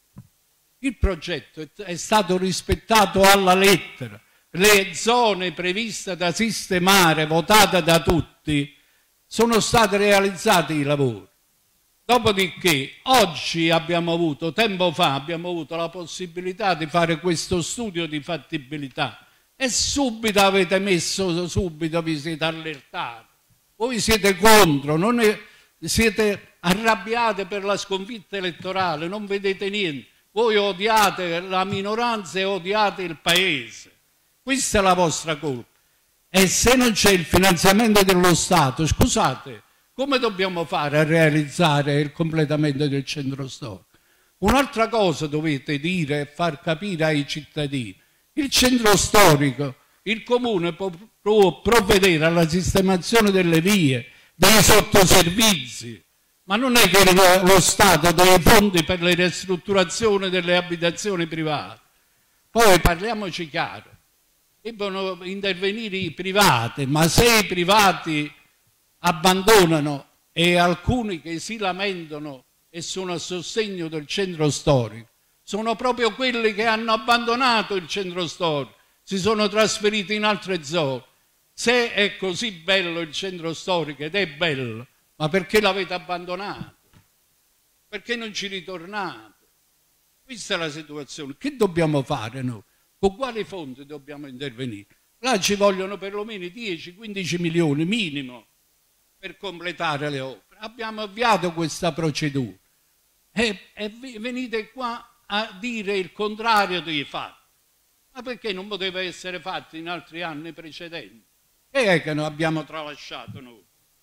E: Il progetto è stato rispettato alla lettera. Le zone previste da sistemare, votate da tutti, sono state realizzate i lavori. Dopodiché oggi tempo fa abbiamo avuto la possibilità di fare questo studio di fattibilità. E subito avete vi siete allertati. Voi siete contro, siete arrabbiati per la sconfitta elettorale, non vedete niente. Voi odiate la minoranza e odiate il Paese. Questa è la vostra colpa. E se non c'è il finanziamento dello Stato, scusate, come dobbiamo fare a realizzare il completamento del centro storico? Un'altra cosa dovete dire e far capire ai cittadini. Il centro storico, il comune può provvedere alla sistemazione delle vie, dei sottoservizi, ma non è che lo Stato dei fondi per le ristrutturazioni delle abitazioni private. Poi parliamoci chiaro, debbono intervenire i privati, ma se i privati abbandonano e alcuni che si lamentano e sono a sostegno del centro storico, sono proprio quelli che hanno abbandonato il centro storico, si sono trasferiti in altre zone. Se è così bello il centro storico, ed è bello, ma perché l'avete abbandonato? Perché non ci ritornate? Questa è la situazione. Che dobbiamo fare noi? Con quali fondi dobbiamo intervenire? Là ci vogliono perlomeno 10-15 milioni minimo per completare le opere. Abbiamo avviato questa procedura e venite qua a dire il contrario dei fatti. Ma perché non poteva essere fatto in altri anni precedenti? E è che noi abbiamo tralasciato noi.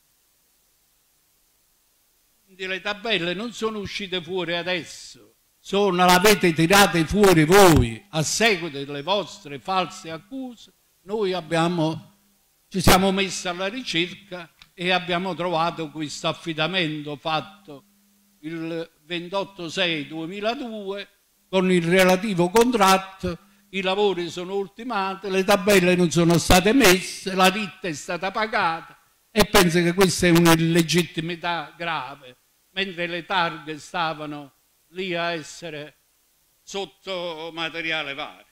E: Quindi le tabelle non sono uscite fuori adesso, l'avete tirate fuori voi a seguito delle vostre false accuse. Noi ci siamo messi alla ricerca e abbiamo trovato questo affidamento fatto il 28/6/2002 con il relativo contratto. I lavori sono ultimati, le tabelle non sono state messe, la ditta è stata pagata e penso che questa è un'illegittimità grave, mentre le targhe stavano lì a essere sotto materiale vario.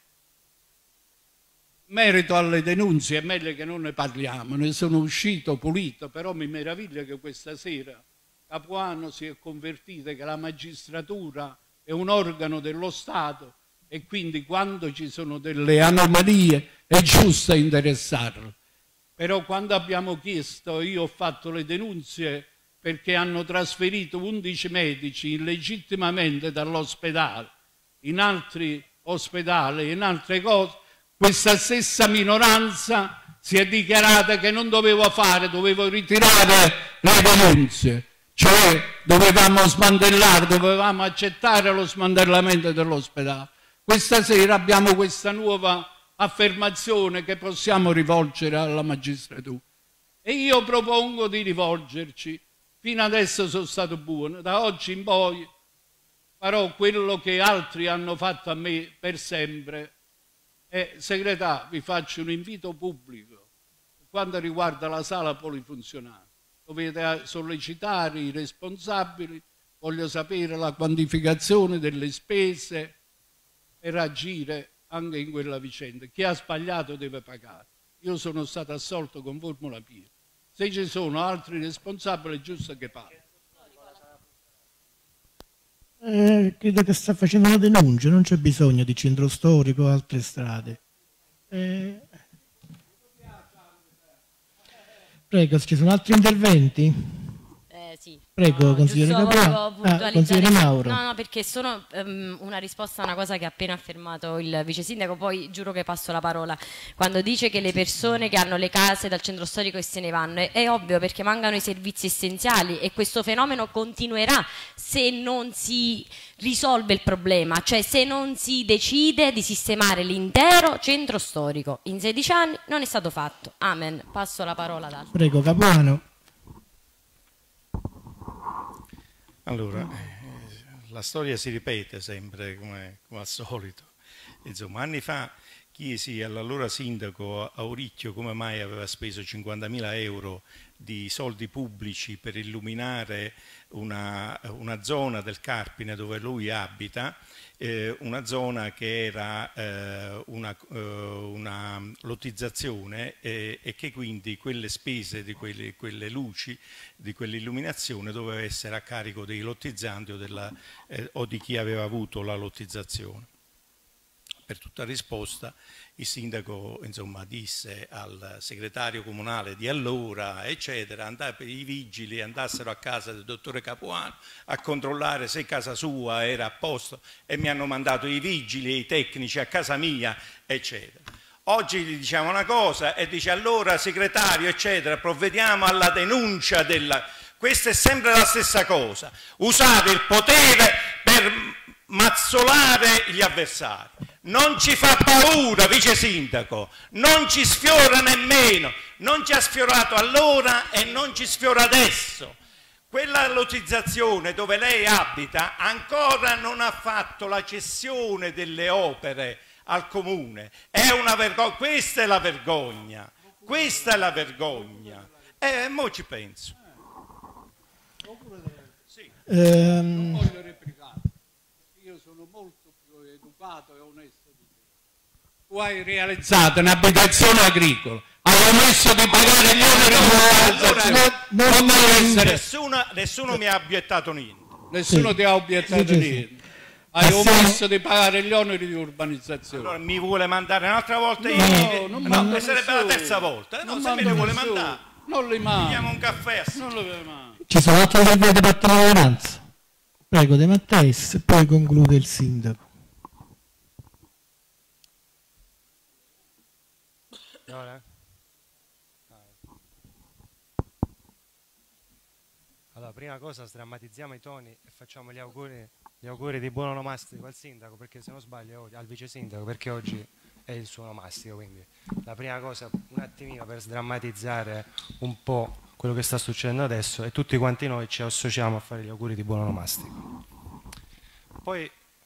E: Merito alle denunce è meglio che non ne parliamo, ne sono uscito pulito, però mi meraviglia che questa sera Capuano si è convertito che la magistratura è un organo dello Stato e quindi quando ci sono delle anomalie è giusto interessarlo. Però quando abbiamo chiesto, io ho fatto le denunce perché hanno trasferito 11 medici illegittimamente dall'ospedale in altri ospedali, in altre cose, questa stessa minoranza si è dichiarata che non dovevo ritirare le denunce, cioè dovevamo smantellare, dovevamo accettare lo smantellamento dell'ospedale. Questa sera abbiamo questa nuova affermazione che possiamo rivolgere alla magistratura e io propongo di rivolgerci. Fino adesso sono stato buono, da oggi in poi farò quello che altri hanno fatto a me per sempre. E segretario, vi faccio un invito pubblico per quanto riguarda la sala polifunzionale. Dovete sollecitare i responsabili, voglio sapere la quantificazione delle spese per agire anche in quella vicenda. Chi ha sbagliato deve pagare. Io sono stato assolto con formula piena. Se ci sono altri responsabili è giusto che paghi.
A: Credo che sta facendo una denuncia, non c'è bisogno di centro storico o altre strade. Prego, ci sono altri interventi?
C: Sì.
A: Prego,
C: No,
A: consigliere Capuano. Consigliere Mauro.
C: No, perché sono una risposta a una cosa che ha appena affermato il vice sindaco, poi giuro che passo la parola. Quando dice che le persone che hanno le case dal centro storico e se ne vanno, è ovvio, perché mancano i servizi essenziali e questo fenomeno continuerà se non si risolve il problema, cioè se non si decide di sistemare l'intero centro storico. In 16 anni non è stato fatto. Amen. Passo la parola ad altri.
A: Prego, Capuano.
F: Allora, la storia si ripete sempre come al solito. Insomma, anni fa chiesi all'allora sindaco Auricchio come mai aveva speso 50.000 euro di soldi pubblici per illuminare una zona del Carpine dove lui abita, una zona che era una lottizzazione e che quindi quelle spese di quelle luci, di quell'illuminazione doveva essere a carico dei lottizzanti o di chi aveva avuto la lottizzazione. Per tutta risposta il sindaco insomma, disse al segretario comunale di allora, eccetera, i vigili andassero a casa del dottore Capuano a controllare se casa sua era a posto e mi hanno mandato i vigili e i tecnici a casa mia, eccetera. Oggi gli diciamo una cosa e dice allora segretario, eccetera, provvediamo alla denuncia della... Questa è sempre la stessa cosa, usare il potere per mazzolare gli avversari. Non ci fa paura, vice sindaco, non ci sfiora nemmeno, non ci ha sfiorato allora e non ci sfiora adesso. Quella lottizzazione dove lei abita ancora non ha fatto la cessione delle opere al comune. È una vergogna, questa è la vergogna, questa è la vergogna. Mo ci penso.
E: Non voglio replicare, io sono molto più educato e onesto di te. Tu hai realizzato un'abitazione agricola, hai omesso di pagare gli oneri.
F: Nessuno mi ha obiettato niente.
E: Nessuno ti ha obiettato niente. Hai omesso di pagare gli oneri di urbanizzazione.
F: Allora mi vuole mandare un'altra volta?
E: No,
F: sarebbe la terza volta. No, se me ne vuole mandare.
E: Non li mando.
F: Prendiamo un caffè.
E: Non lo mando.
A: Ci sono altri interventi da parte della maggioranza? Prego, De Matteis, poi conclude il sindaco.
G: Allora, prima cosa sdrammatizziamo i toni e facciamo gli auguri di buon onomastico al sindaco, perché se non sbaglio al vice sindaco, perché oggi è il suo onomastico, quindi la prima cosa un attimino per sdrammatizzare un po' quello che sta succedendo adesso e tutti quanti noi ci associamo a fare gli auguri di buon onomastico. Poi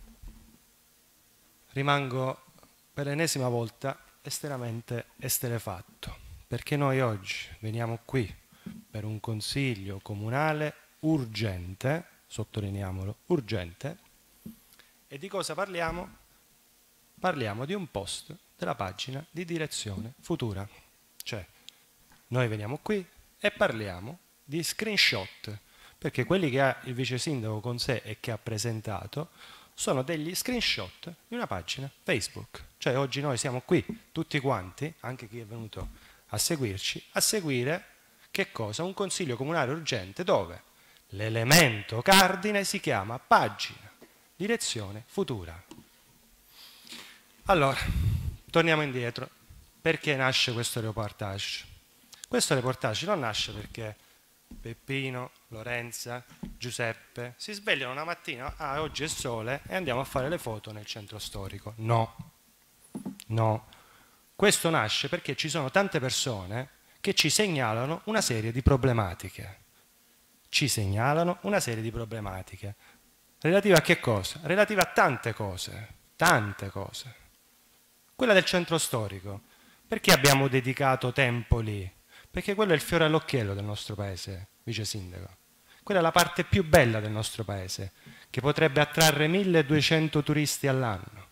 G: rimango per l'ennesima volta estremamente esterrefatto, perché noi oggi veniamo qui per un consiglio comunale urgente, sottolineiamolo, urgente, e di cosa parliamo? Parliamo di un post della pagina di Direzione Futura, cioè noi veniamo qui e parliamo di screenshot, perché quelli che ha il vice sindaco con sé e che ha presentato sono degli screenshot di una pagina Facebook. Cioè oggi noi siamo qui, tutti quanti, anche chi è venuto a seguirci, a seguire che cosa? Un consiglio comunale urgente dove l'elemento cardine si chiama pagina, direzione futura. Allora, torniamo indietro. Perché nasce questo reportage? Questo reportage non nasce perché Peppino, Lorenza, Giuseppe si svegliano una mattina, ah, oggi è sole e andiamo a fare le foto nel centro storico. No, no. Questo nasce perché ci sono tante persone che ci segnalano una serie di problematiche. Ci segnalano una serie di problematiche. Relative a che cosa? Relative a tante cose, tante cose. Quella del centro storico. Perché abbiamo dedicato tempo lì? Perché quello è il fiore all'occhiello del nostro paese, vice sindaco. Quella è la parte più bella del nostro paese, che potrebbe attrarre 1200 turisti all'anno.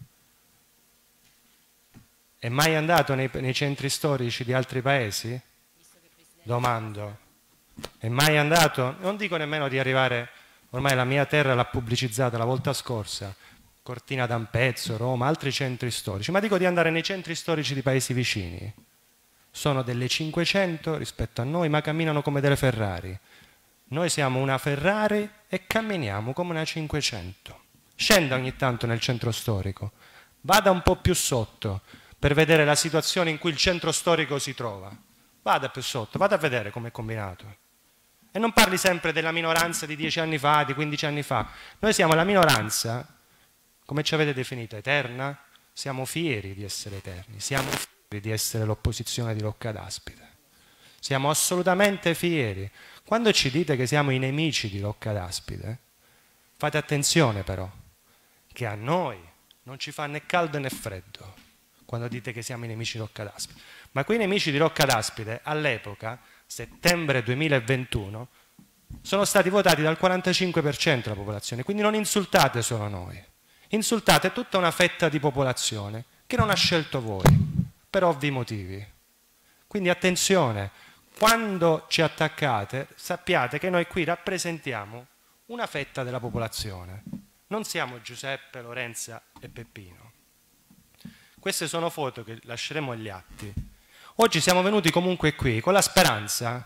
G: È mai andato nei centri storici di altri paesi? Domando. È mai andato? Non dico nemmeno di arrivare, ormai la mia terra l'ha pubblicizzata la volta scorsa, Cortina d'Ampezzo, Roma, altri centri storici, ma dico di andare nei centri storici di paesi vicini. Sono delle 500 rispetto a noi, ma camminano come delle Ferrari. Noi siamo una Ferrari e camminiamo come una 500. Scenda ogni tanto nel centro storico, vada un po' più sotto per vedere la situazione in cui il centro storico si trova. Vada più sotto, vada a vedere come è combinato. E non parli sempre della minoranza di 10 anni fa, di 15 anni fa. Noi siamo la minoranza, come ci avete definito, eterna? Siamo fieri di essere eterni, siamo fieri di essere l'opposizione di Rocca d'Aspide. Siamo assolutamente fieri. Quando ci dite che siamo i nemici di Rocca d'Aspide, fate attenzione però, che a noi non ci fa né caldo né freddo quando dite che siamo i nemici di Rocca d'Aspide. Ma quei nemici di Rocca d'Aspide, all'epoca, settembre 2021, sono stati votati dal 45% della popolazione, quindi non insultate solo noi. Insultate tutta una fetta di popolazione che non ha scelto voi, per ovvi motivi. Quindi attenzione, quando ci attaccate sappiate che noi qui rappresentiamo una fetta della popolazione. Non siamo Giuseppe, Lorenza e Peppino. Queste sono foto che lasceremo agli atti. Oggi siamo venuti comunque qui con la speranza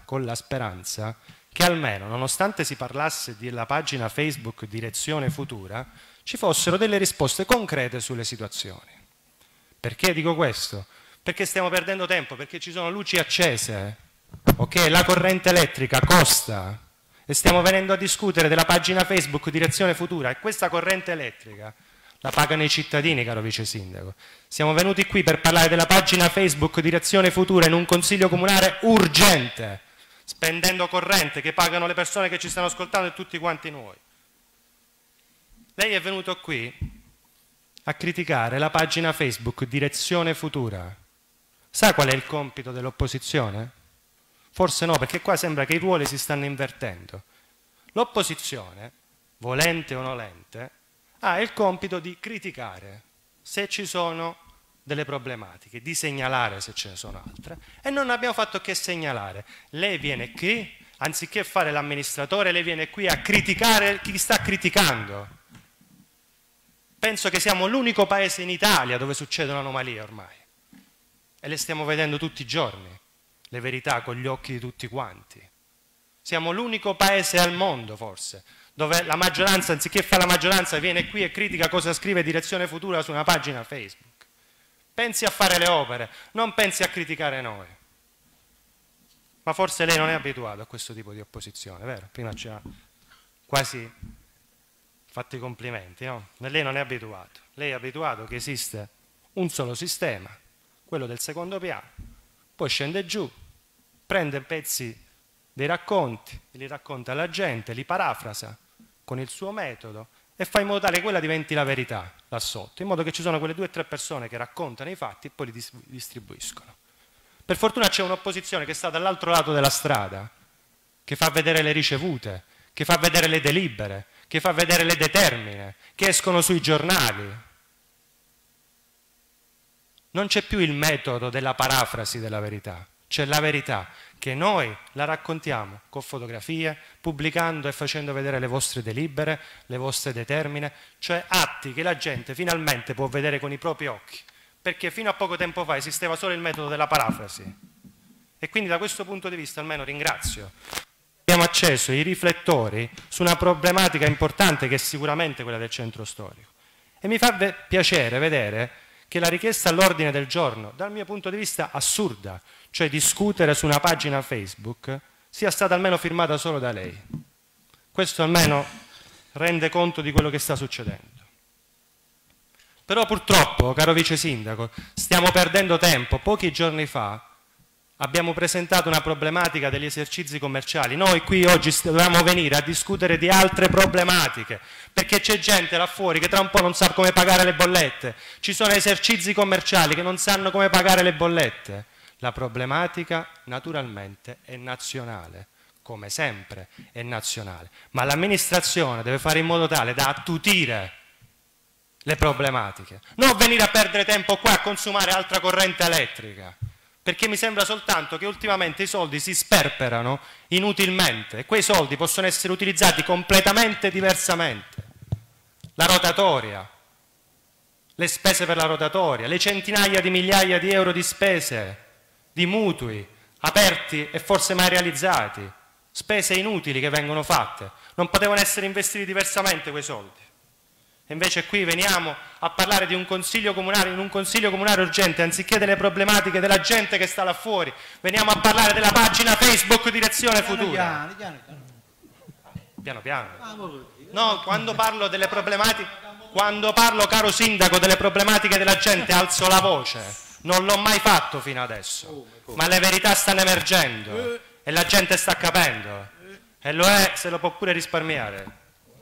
G: che almeno, nonostante si parlasse della pagina Facebook Direzione Futura, ci fossero delle risposte concrete sulle situazioni. Perché dico questo? Perché stiamo perdendo tempo, perché ci sono luci accese, ok? La corrente elettrica costa e stiamo venendo a discutere della pagina Facebook Direzione Futura e questa corrente elettrica la pagano i cittadini, caro vice sindaco. Siamo venuti qui per parlare della pagina Facebook Direzione Futura in un consiglio comunale urgente, spendendo corrente che pagano le persone che ci stanno ascoltando e tutti quanti noi. Lei è venuto qui a criticare la pagina Facebook Direzione Futura. Sa qual è il compito dell'opposizione? Forse no, perché qua sembra che i ruoli si stanno invertendo. L'opposizione, volente o nolente, ha il compito di criticare se ci sono delle problematiche, di segnalare se ce ne sono altre, e non abbiamo fatto che segnalare. Lei viene qui, anziché fare l'amministratore, lei viene qui a criticare chi sta criticando. Penso che siamo l'unico paese in Italia dove succedono anomalie ormai, e le stiamo vedendo tutti i giorni, le verità con gli occhi di tutti quanti. Siamo l'unico paese al mondo, forse, dove la maggioranza, anziché fare la maggioranza, viene qui e critica cosa scrive Direzione Futura su una pagina Facebook. Pensi a fare le opere, non pensi a criticare noi. Ma forse lei non è abituato a questo tipo di opposizione, vero? Prima ci ha quasi fatto i complimenti, no? Ma lei non è abituato. Lei è abituato che esiste un solo sistema, quello del secondo piano, poi scende giù, prende pezzi dei racconti, li racconta alla gente, li parafrasa con il suo metodo e fa in modo tale che quella diventi la verità là sotto, in modo che ci sono quelle 2 o 3 persone che raccontano i fatti e poi li distribuiscono. Per fortuna c'è un'opposizione che sta dall'altro lato della strada, che fa vedere le ricevute, che fa vedere le delibere, che fa vedere le determine, che escono sui giornali. Non c'è più il metodo della parafrasi della verità, C'è la verità, che noi la raccontiamo con fotografie, pubblicando e facendo vedere le vostre delibere, le vostre determine, cioè atti che la gente finalmente può vedere con i propri occhi, perché fino a poco tempo fa esisteva solo il metodo della parafrasi. E quindi da questo punto di vista almeno ringrazio. Abbiamo acceso i riflettori su una problematica importante che è sicuramente quella del centro storico. E mi fa piacere vedere che la richiesta all'ordine del giorno, dal mio punto di vista assurda, cioè discutere su una pagina Facebook, sia stata almeno firmata solo da lei. Questo almeno rende conto di quello che sta succedendo. Però purtroppo, caro vice sindaco, stiamo perdendo tempo. Pochi giorni fa abbiamo presentato una problematica degli esercizi commerciali. Noi qui oggi dovevamo venire a discutere di altre problematiche, perché c'è gente là fuori che tra un po' non sa come pagare le bollette. Ci sono esercizi commerciali che non sanno come pagare le bollette. La problematica naturalmente è nazionale, come sempre è nazionale, ma l'amministrazione deve fare in modo tale da attutire le problematiche, non venire a perdere tempo qua a consumare altra corrente elettrica, perché mi sembra soltanto che ultimamente i soldi si sperperano inutilmente e quei soldi possono essere utilizzati completamente diversamente. La rotatoria, le spese per la rotatoria, le centinaia di migliaia di euro di spese, di mutui aperti e forse mai realizzati, spese inutili che vengono fatte, non potevano essere investiti diversamente quei soldi. E invece qui veniamo a parlare di un consiglio comunale, in un consiglio comunale urgente, anziché delle problematiche della gente che sta là fuori, veniamo a parlare della pagina Facebook Direzione Futura. Piano piano. No, quando parlo delle problematiche, quando parlo, caro sindaco, delle problematiche della gente, alzo la voce. Non l'ho mai fatto fino adesso, ma le verità stanno emergendo e la gente sta capendo e lo è, se lo può pure risparmiare.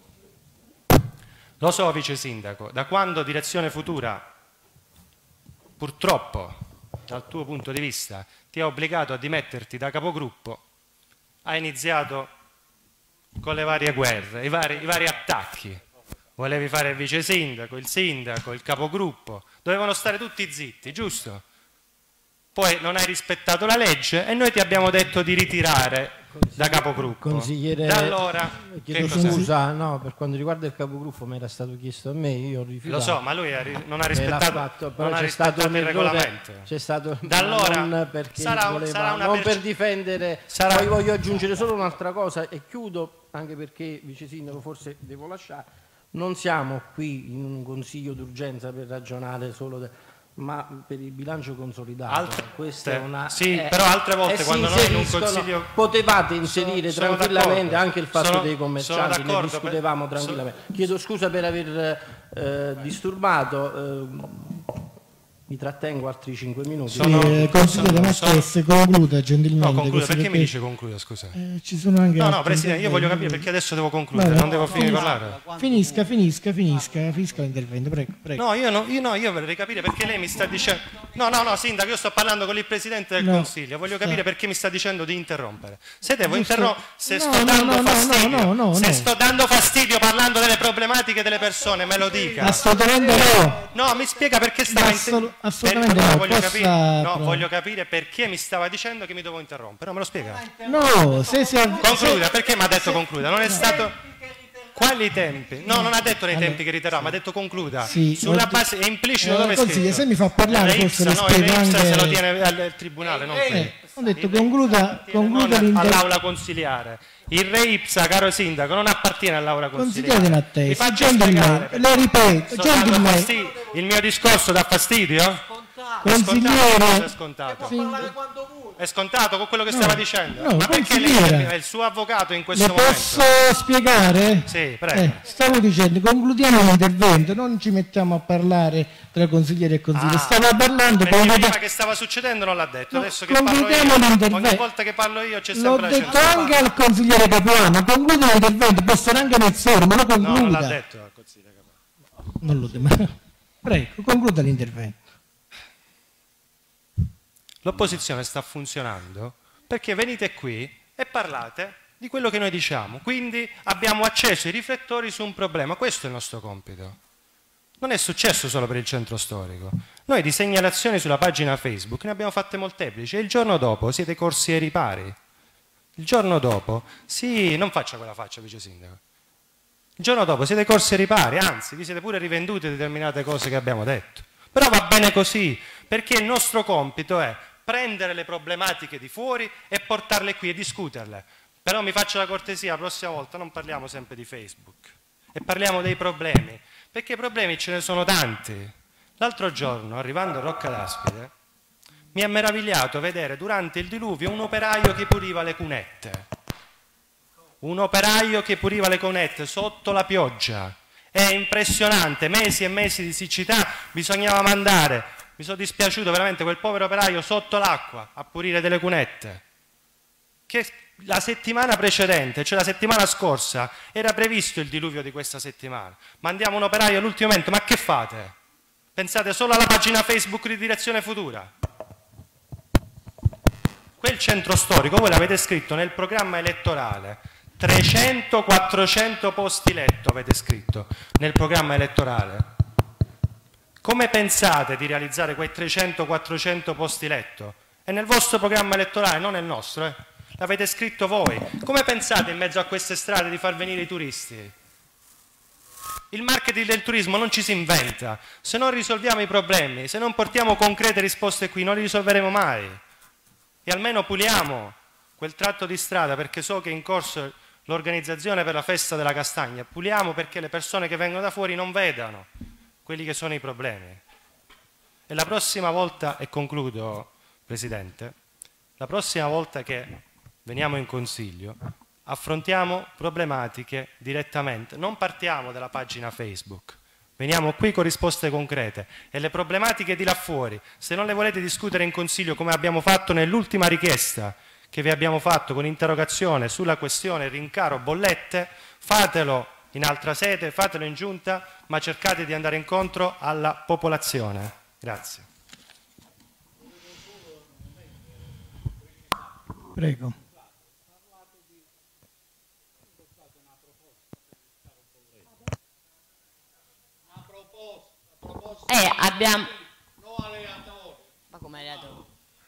G: Lo so, vice sindaco, da quando Direzione Futura, purtroppo, dal tuo punto di vista, ti ha obbligato a dimetterti da capogruppo, ha iniziato con le varie guerre, i vari attacchi. Volevi fare il vice sindaco, il capogruppo, dovevano stare tutti zitti, giusto? Poi non hai rispettato la legge e noi ti abbiamo detto di ritirare da capogruppo.
H: Consigliere,
G: da allora,
H: chiedo scusa, no, per quanto riguarda il capogruppo mi era stato chiesto a me, io ho rifiutato.
G: Lo so, ma lui non ha rispettato,
H: però
G: non ha rispettato il regolamento.
H: C'è stato
G: da allora,
H: non perché
G: sarà
H: non per difendere, poi voglio aggiungere solo un'altra cosa e chiudo, anche perché vice sindaco forse devo lasciare. Non siamo qui in un consiglio d'urgenza per ragionare solo ma per il bilancio consolidato. Questa è una,
G: sì, però altre volte quando noi in un consiglio
H: potevate inserire tranquillamente anche il fatto dei commerciali, ne discutevamo tranquillamente. Chiedo scusa per aver disturbato. Mi trattengo altri 5 minuti.
A: Consigliere Mattese, concluda gentilmente.
G: No, concluda, perché mi dice concluda, scusa?
A: Ci sono anche
G: no, Presidente, io voglio capire perché adesso devo concludere, non devo finire di parlare.
A: Finisca l'intervento, prego.
G: No, io vorrei capire perché lei mi sta dicendo... No, sindaco, io sto parlando con il Presidente del Consiglio, voglio capire perché mi sta dicendo di interrompere. Se devo interrompere, se sto dando fastidio parlando delle problematiche delle persone, me lo dica.
A: Assolutamente no.
G: No, mi spiega perché stava
A: assolutamente no.
G: Voglio capire perché mi stava dicendo che mi dovevo interrompere. Non me lo spiega?
A: No,
G: concluda, perché mi ha detto concluda? Non è stato... Quali tempi? No, non ha detto nei tempi che riterrà, ma ha detto concluda.
A: Sì,
G: sulla base è implicito dove è scritto.
A: Se mi fa parlare forse lo spiego anche...
G: se lo tiene al tribunale, non qui.
A: Ho detto concluda
G: all'aula consiliare. Il re ipsa, caro sindaco, non appartiene all'aula consiliare.
A: Consigliere Mattei,
G: mi faccia spiegare.
A: Le ripeto,
G: il mio discorso dà fastidio?
A: Consigliere,
G: è scontato. È scontato con quello che stava dicendo?
A: No,
G: ma perché lei è il suo avvocato in questo momento?
A: Posso spiegare?
G: Sì, prego.
A: Stavo dicendo, concludiamo l'intervento, non ci mettiamo a parlare tra consigliere e consigliere. Stavo parlando
G: prima che stava succedendo non l'ha detto. Adesso che parlo io, ogni volta che parlo io c'è sempre la
A: censura. L'ho detto anche al consigliere Capuano, conclude l'intervento, può essere anche mezz'ora, ma lo concluda.
G: No, non l'ha detto al consigliere Capuano.
A: Non lo devo. Prego, concluda l'intervento.
G: L'opposizione sta funzionando perché venite qui e parlate di quello che noi diciamo. Quindi abbiamo acceso i riflettori su un problema. Questo è il nostro compito. non è successo solo per il centro storico. Noi di segnalazioni sulla pagina Facebook ne abbiamo fatte molteplici e il giorno dopo siete corsi ai ripari. Il giorno dopo, sì, non faccia quella faccia, vice sindaco. Il giorno dopo siete corsi ai ripari, anzi, vi siete pure rivenduti determinate cose che abbiamo detto. Però va bene così, perché il nostro compito è prendere le problematiche di fuori e portarle qui e discuterle. Però mi faccia la cortesia, la prossima volta non parliamo sempre di Facebook e parliamo dei problemi, perché i problemi ce ne sono tanti. L'altro giorno, arrivando a Rocca d'Aspide, mi ha meravigliato vedere durante il diluvio un operaio che puliva le cunette. Un operaio che puliva le cunette sotto la pioggia. È impressionante, mesi e mesi di siccità bisognava mandare. Mi sono dispiaciuto veramente quel povero operaio sotto l'acqua a pulire delle cunette. Che la settimana precedente, cioè la settimana scorsa, era previsto il diluvio di questa settimana. Mandiamo un operaio all'ultimo momento, ma che fate? Pensate solo alla pagina Facebook di Direzione Futura. Quel centro storico voi l'avete scritto nel programma elettorale. 300-400 posti letto avete scritto nel programma elettorale. Come pensate di realizzare quei 300-400 posti letto? È nel vostro programma elettorale, non nel nostro, L'avete scritto voi. Come pensate in mezzo a queste strade di far venire i turisti? Il marketing del turismo non ci si inventa. Se non risolviamo i problemi, se non portiamo concrete risposte qui, non li risolveremo mai. E almeno puliamo quel tratto di strada, perché so che è in corso l'organizzazione per la festa della castagna. Puliamo perché le persone che vengono da fuori non vedano quelli che sono i problemi. E la prossima volta, e concludo, Presidente, la prossima volta che veniamo in Consiglio affrontiamo problematiche direttamente, non partiamo dalla pagina Facebook, veniamo qui con risposte concrete e le problematiche di là fuori, se non le volete discutere in Consiglio come abbiamo fatto nell'ultima richiesta che vi abbiamo fatto con interrogazione sulla questione rincaro bollette, fatelo in altra sede, fatelo in giunta, ma cercate di andare incontro alla popolazione. Grazie.
A: Prego.
C: Abbiamo... Ma come aleatorio?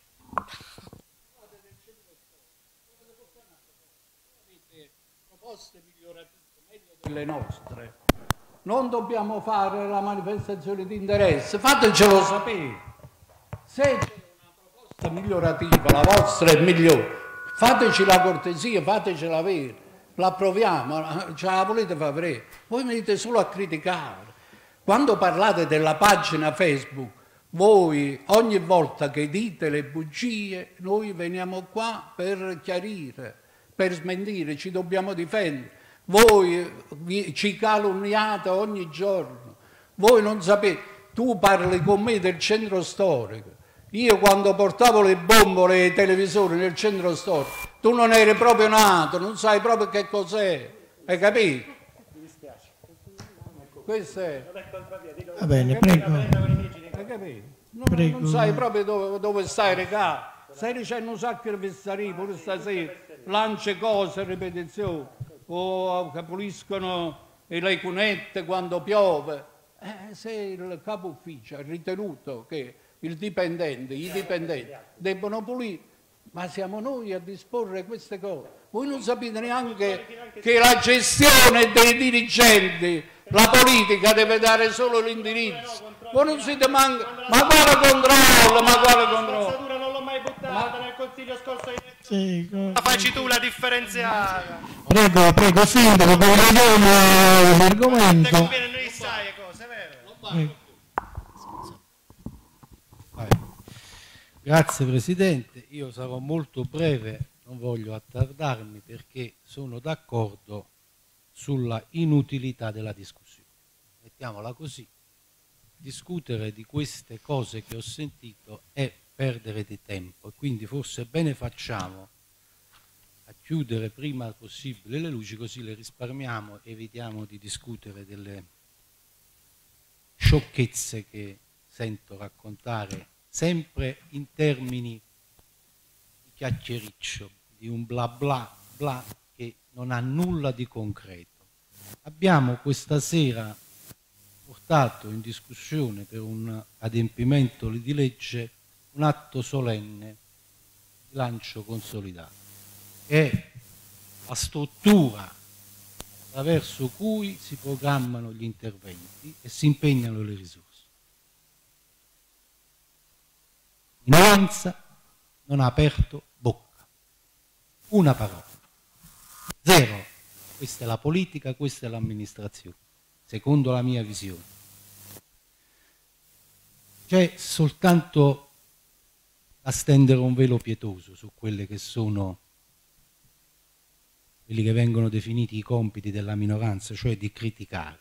E: Proposte migliorative meglio delle nostre. Non dobbiamo fare la manifestazione di interesse, fatecelo sapere. Se c'è una proposta migliorativa, la vostra è migliore, fateci la cortesia, fatecela avere, la approviamo, ce la volete fare vedere. Voi venite solo a criticare. Quando parlate della pagina Facebook, voi ogni volta che dite le bugie, noi veniamo qua per chiarire, per smentire, ci dobbiamo difendere. Voi ci calunniate ogni giorno, voi non sapete, tu parli con me del centro storico, io quando portavo le bombole e i televisori nel centro storico, tu non eri proprio nato, non sai proprio che cos'è, hai capito? Mi dispiace. Questo è.
A: Va bene, prego.
E: Hai capito?
A: Prego.
E: Non sai proprio dove stai, regà. Stai dicendo un sacco di fesserie, pure stasera, lancia cose, ripetizioni, o che puliscono le cunette quando piove. Se il capo ufficio ha ritenuto che i dipendenti debbono pulire, ma siamo noi a disporre queste cose. Voi non sapete neanche che la gestione dei dirigenti, la politica deve dare solo l'indirizzo. Voi non siete manco... Ma quale controllo? Ma quale controllo?
F: Non l'ho mai buttata nel consiglio scorso.
A: Sì,
F: La facci tu la differenziata.
A: prego, sindaco, concludiamo l'argomento.
F: Non sai cose, vero?
D: Grazie Presidente, io sarò molto breve, non voglio attardarmi perché sono d'accordo sulla inutilità della discussione. Mettiamola così, discutere di queste cose che ho sentito è perdere di tempo e quindi forse bene facciamo a chiudere prima possibile le luci, così le risparmiamo e evitiamo di discutere delle sciocchezze che sento raccontare sempre in termini di chiacchiericcio, di un bla bla bla che non ha nulla di concreto. Abbiamo questa sera portato in discussione per un adempimento di legge un atto solenne, bilancio consolidato, che è la struttura attraverso cui si programmano gli interventi e si impegnano le risorse. La minoranza non ha aperto bocca, una parola, zero. Questa è la politica, questa è l'amministrazione, secondo la mia visione. C'è soltanto da stendere un velo pietoso su quelli che sono quelli che vengono definiti i compiti della minoranza, cioè di criticare.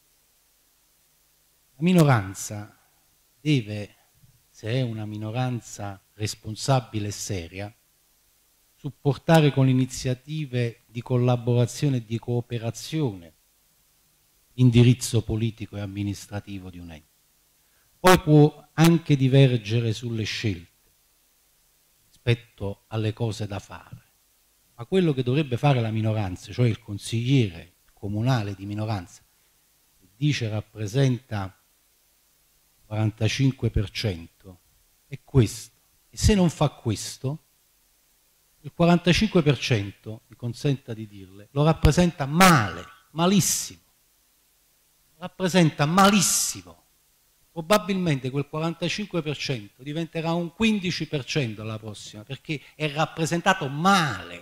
D: La minoranza deve, se è una minoranza responsabile e seria, supportare con iniziative di collaborazione e di cooperazione l'indirizzo politico e amministrativo di un ente. Poi può anche divergere sulle scelte rispetto alle cose da fare, ma quello che dovrebbe fare la minoranza, cioè il consigliere comunale di minoranza, che dice rappresenta il 45%, è questo. E se non fa questo, il 45%, mi consenta di dirle, lo rappresenta male, malissimo. Lo rappresenta malissimo. Probabilmente quel 45% diventerà un 15% alla prossima, perché è rappresentato male.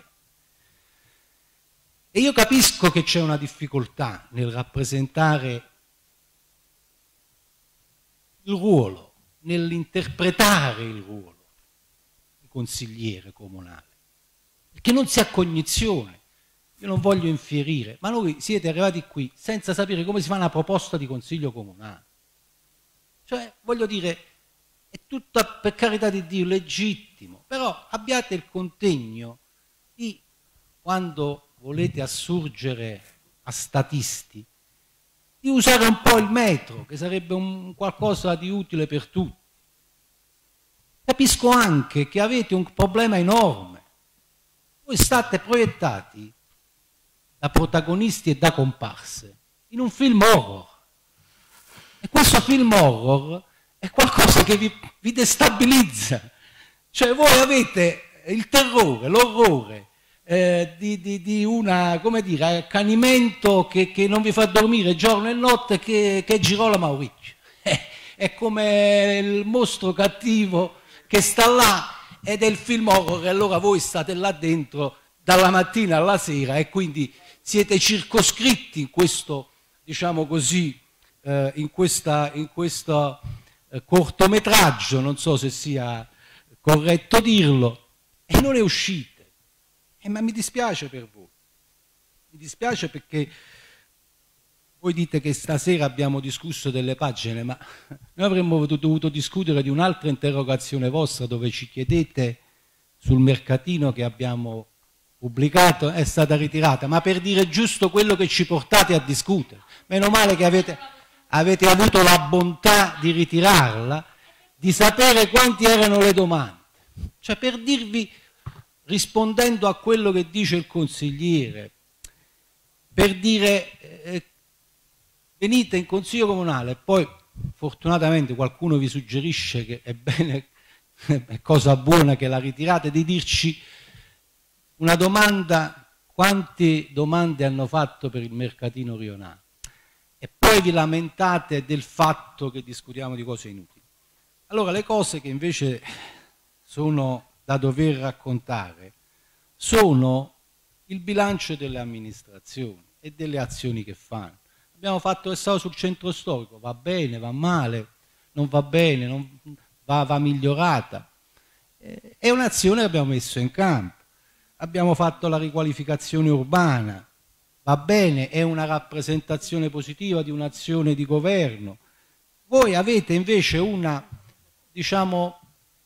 D: E io capisco che c'è una difficoltà nel rappresentare il ruolo, nell'interpretare il ruolo di consigliere comunale, perché non si ha cognizione. Io non voglio infierire, ma voi siete arrivati qui senza sapere come si fa una proposta di consiglio comunale. Cioè, voglio dire, è tutto, per carità di Dio, legittimo, però abbiate il contegno di, quando volete assurgere a statisti, di usare un po' il metro, che sarebbe un qualcosa di utile per tutti. Capisco anche che avete un problema enorme. Voi state proiettati da protagonisti e da comparse in un film horror. E questo film horror è qualcosa che vi destabilizza. Cioè voi avete il terrore, l'orrore di una, come dire, accanimento che non vi fa dormire giorno e notte, che è Girolamo Maurizio. È come il mostro cattivo che sta là ed è il film horror, e allora voi state là dentro dalla mattina alla sera e quindi siete circoscritti in questo, diciamo così, in questo cortometraggio, non so se sia corretto dirlo, e non ne uscite. Ma mi dispiace per voi, mi dispiace perché voi dite che stasera abbiamo discusso delle pagine, ma noi avremmo dovuto discutere di un'altra interrogazione vostra dove ci chiedete sul mercatino che abbiamo pubblicato, è stata ritirata, ma per dire giusto quello che ci portate a discutere. Meno male che avete avuto la bontà di ritirarla, di sapere quanti erano le domande. Cioè, per dirvi, rispondendo a quello che dice il consigliere, per dire venite in consiglio comunale, poi fortunatamente qualcuno vi suggerisce che è bene, è cosa buona che la ritirate, di dirci una domanda: quante domande hanno fatto per il mercatino rionale? E poi vi lamentate del fatto che discutiamo di cose inutili. Allora, le cose che invece sono da dover raccontare sono il bilancio delle amministrazioni e delle azioni che fanno. Abbiamo fatto il stato sul centro storico, va bene, va male, non va bene, va migliorata. È un'azione che abbiamo messo in campo. Abbiamo fatto la riqualificazione urbana, va bene, è una rappresentazione positiva di un'azione di governo. Voi avete invece una, diciamo,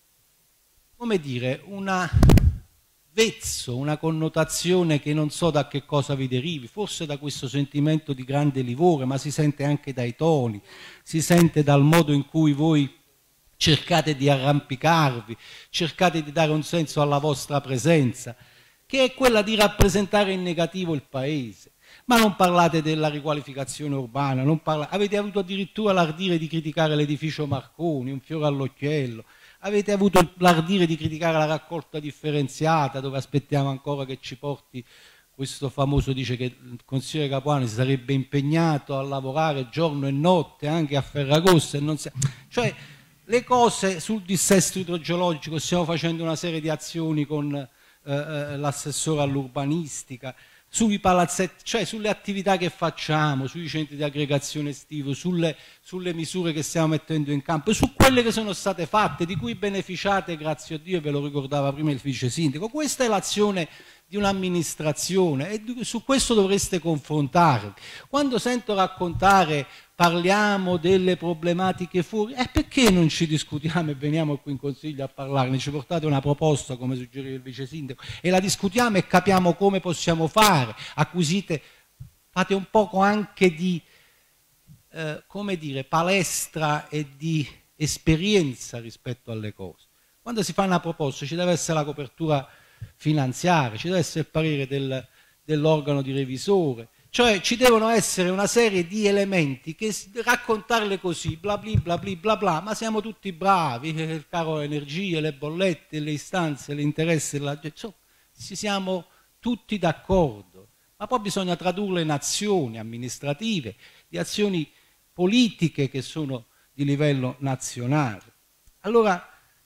D: come dire, una vezzo, una connotazione che non so da che cosa vi derivi, forse da questo sentimento di grande livore, ma si sente anche dai toni, si sente dal modo in cui voi cercate di arrampicarvi, cercate di dare un senso alla vostra presenza, che è quella di rappresentare in negativo il Paese. Ma non parlate della riqualificazione urbana, avete avuto addirittura l'ardire di criticare l'edificio Marconi, un fiore all'occhiello, avete avuto l'ardire di criticare la raccolta differenziata, dove aspettiamo ancora che ci porti questo famoso, dice che il consigliere Capuano si sarebbe impegnato a lavorare giorno e notte anche a Ferragosto e non si... Cioè, le cose sul dissesto idrogeologico, stiamo facendo una serie di azioni con l'assessore all'urbanistica, sui palazzetti, cioè sulle attività che facciamo, sui centri di aggregazione estivo, sulle misure che stiamo mettendo in campo, su quelle che sono state fatte, di cui beneficiate, grazie a Dio, ve lo ricordava prima il vice sindaco. Questa è l'azione di un'amministrazione e su questo dovreste confrontarvi. Quando sento raccontare parliamo delle problematiche fuori, perché non ci discutiamo e veniamo qui in consiglio a parlarne? Ci portate una proposta, come suggeriva il vice sindaco, e la discutiamo e capiamo come possiamo fare, acquisite, fate un poco anche di, come dire, palestra e di esperienza rispetto alle cose. Quando si fa una proposta ci deve essere la copertura finanziaria, ci deve essere il parere dell'organo di revisore, cioè ci devono essere una serie di elementi che raccontarle così, bla bla bla bla bla, ma siamo tutti bravi, il caro energie, le bollette, le istanze, l'interesse, insomma, siamo tutti d'accordo, ma poi bisogna tradurle in azioni amministrative, di azioni politiche che sono di livello nazionale. Allora,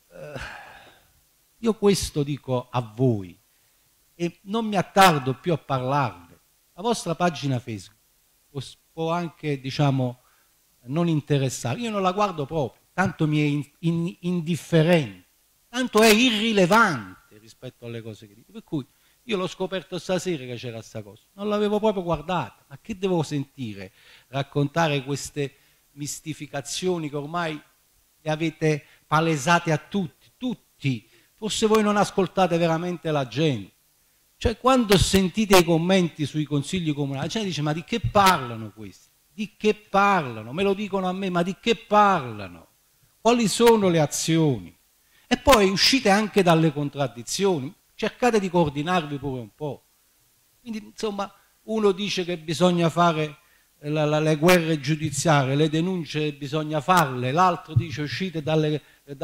D: io questo dico a voi e non mi attardo più a parlarne. La vostra pagina Facebook può anche, diciamo, non interessare. Io non la guardo proprio, tanto mi è indifferente, tanto è irrilevante rispetto alle cose che dico. Per cui io l'ho scoperto stasera che c'era questa cosa, non l'avevo proprio guardata. Ma che devo sentire? Raccontare queste mistificazioni che ormai le avete palesate a tutti, tutti. Forse voi non ascoltate veramente la gente. Cioè, quando sentite i commenti sui consigli comunali, la gente dice, ma di che parlano questi? Di che parlano? Me lo dicono a me, ma di che parlano? Quali sono le azioni? E poi uscite anche dalle contraddizioni, cercate di coordinarvi pure un po'. Quindi, insomma, uno dice che bisogna fare le guerre giudiziarie, le denunce bisogna farle, l'altro dice uscite dalle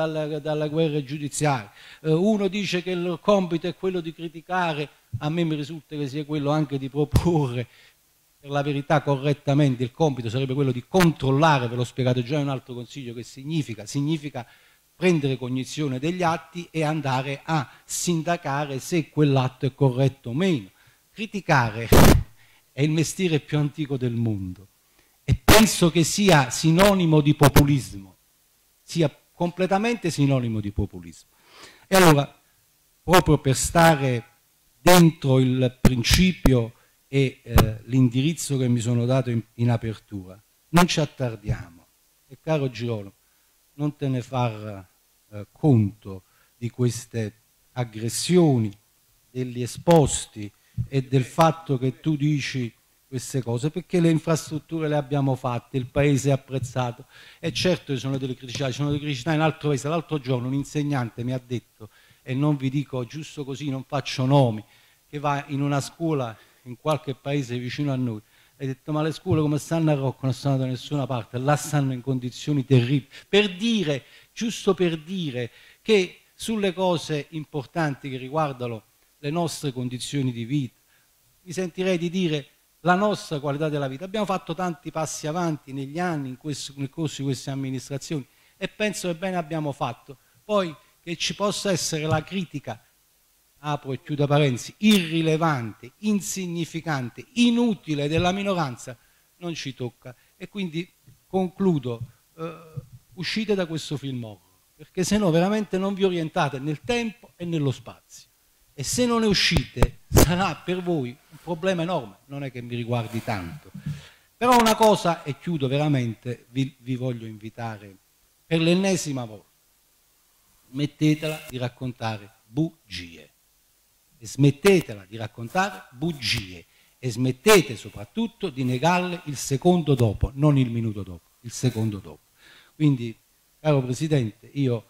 D: guerre giudiziarie, uno dice che il compito è quello di criticare, a me mi risulta che sia quello anche di proporre, per la verità correttamente il compito sarebbe quello di controllare, ve l'ho spiegato già in un altro consiglio che significa prendere cognizione degli atti e andare a sindacare se quell'atto è corretto o meno. Criticare è il mestiere più antico del mondo e penso che sia sinonimo di populismo, sia completamente sinonimo di populismo. E allora, proprio per stare dentro il principio e l'indirizzo che mi sono dato in apertura, non ci attardiamo. E caro Girolamo, non te ne far conto di queste aggressioni, degli esposti e del fatto che tu dici queste cose, perché le infrastrutture le abbiamo fatte, il paese è apprezzato e certo ci sono delle criticità in altro paese. L'altro giorno un insegnante mi ha detto, e non vi dico giusto così, non faccio nomi, che va in una scuola in qualche paese vicino a noi, e ha detto ma le scuole come stanno a Rocco non stanno da nessuna parte, là stanno in condizioni terribili, per dire, giusto per dire che sulle cose importanti che riguardano le nostre condizioni di vita, mi sentirei di dire la nostra qualità della vita. Abbiamo fatto tanti passi avanti negli anni, nel corso di queste amministrazioni, e penso che bene abbiamo fatto. Poi che ci possa essere la critica, apro e chiudo parentesi, irrilevante, insignificante, inutile della minoranza, non ci tocca. E quindi concludo, uscite da questo film horror, perché se no veramente non vi orientate nel tempo e nello spazio. E se non ne uscite sarà per voi un problema enorme, non è che mi riguardi tanto. Però una cosa, e chiudo veramente, vi voglio invitare per l'ennesima volta, smettetela di raccontare bugie. E smettetela di raccontare bugie. E smettete soprattutto di negarle il secondo dopo, non il minuto dopo, il secondo dopo. Quindi, caro Presidente, io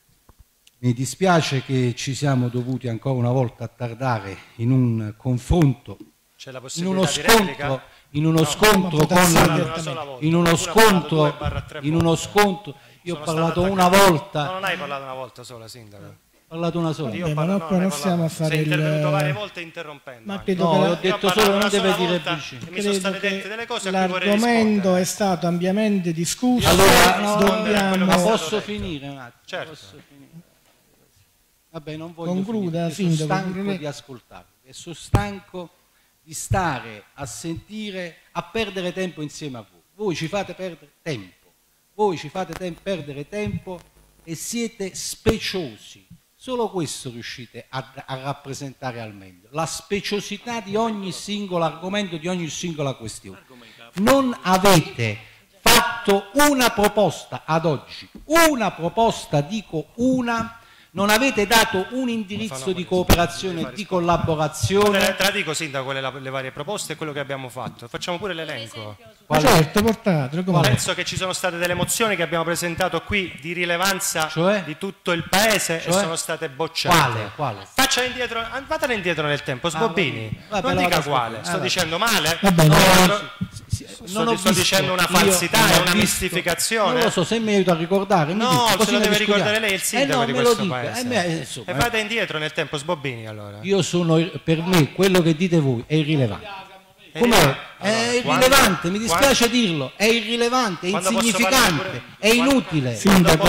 D: mi dispiace che ci siamo dovuti ancora una volta attardare in un confronto
G: C'è la
E: in uno
G: possibilità di replica?
E: scontro, in uno scontro con in uno scontro io ho parlato una volta.
G: No, non hai parlato una volta sola, Sindaco.
E: Ho parlato una sola.
A: Vabbè, ma non stiamo a fare
G: sei intervenuto
A: il...
G: varie volte interrompendo.
A: Ma
G: anche.
A: credo
E: No,
A: che
E: ho detto solo non deve dire
G: vicino. Mi sono state dette delle cose a cui vorrei
A: l'argomento
G: rispondere.
A: è stato ampiamente discusso.
E: Allora, no,
A: dobbiamo...
E: ma posso finire un attimo?
G: Certo.
E: Posso finire? Vabbè, non voglio
A: Concluda,
E: finire, sono
A: Sindaco,
E: stanco
A: conclude.
E: di ascoltarvi e sono stanco di stare a sentire, a perdere tempo insieme a voi. Voi ci fate perdere tempo, perdere tempo e siete speciosi. Solo questo riuscite a rappresentare al meglio, la speciosità di ogni singolo argomento, di ogni singola questione. Non avete fatto una proposta ad oggi, una proposta, dico una, non avete dato un indirizzo di cooperazione, di collaborazione.
G: Te la dico, Sindaco, le varie proposte e quello che abbiamo fatto. Facciamo pure l'elenco.
A: Ma certo, portatelo.
G: Penso che ci sono state delle mozioni che abbiamo presentato qui di rilevanza di tutto il Paese e sono state bocciate.
E: Quale?
G: Vatene indietro nel tempo, Sbobbini.
E: Vabbè,
G: non dica quale. Sto dicendo male? Sto dicendo una falsità e una mistificazione.
E: Non lo so, se mi aiuta a ricordare.
G: No, se lo deve ricordare lei, il sindaco di questo paese.
E: E
G: vada indietro nel tempo, Sbobbini, allora.
E: Io sono, per me, quello che dite voi è irrilevante. Com'è? È irrilevante, mi dispiace dirlo, è irrilevante, è insignificante, è inutile.
A: Sindaco,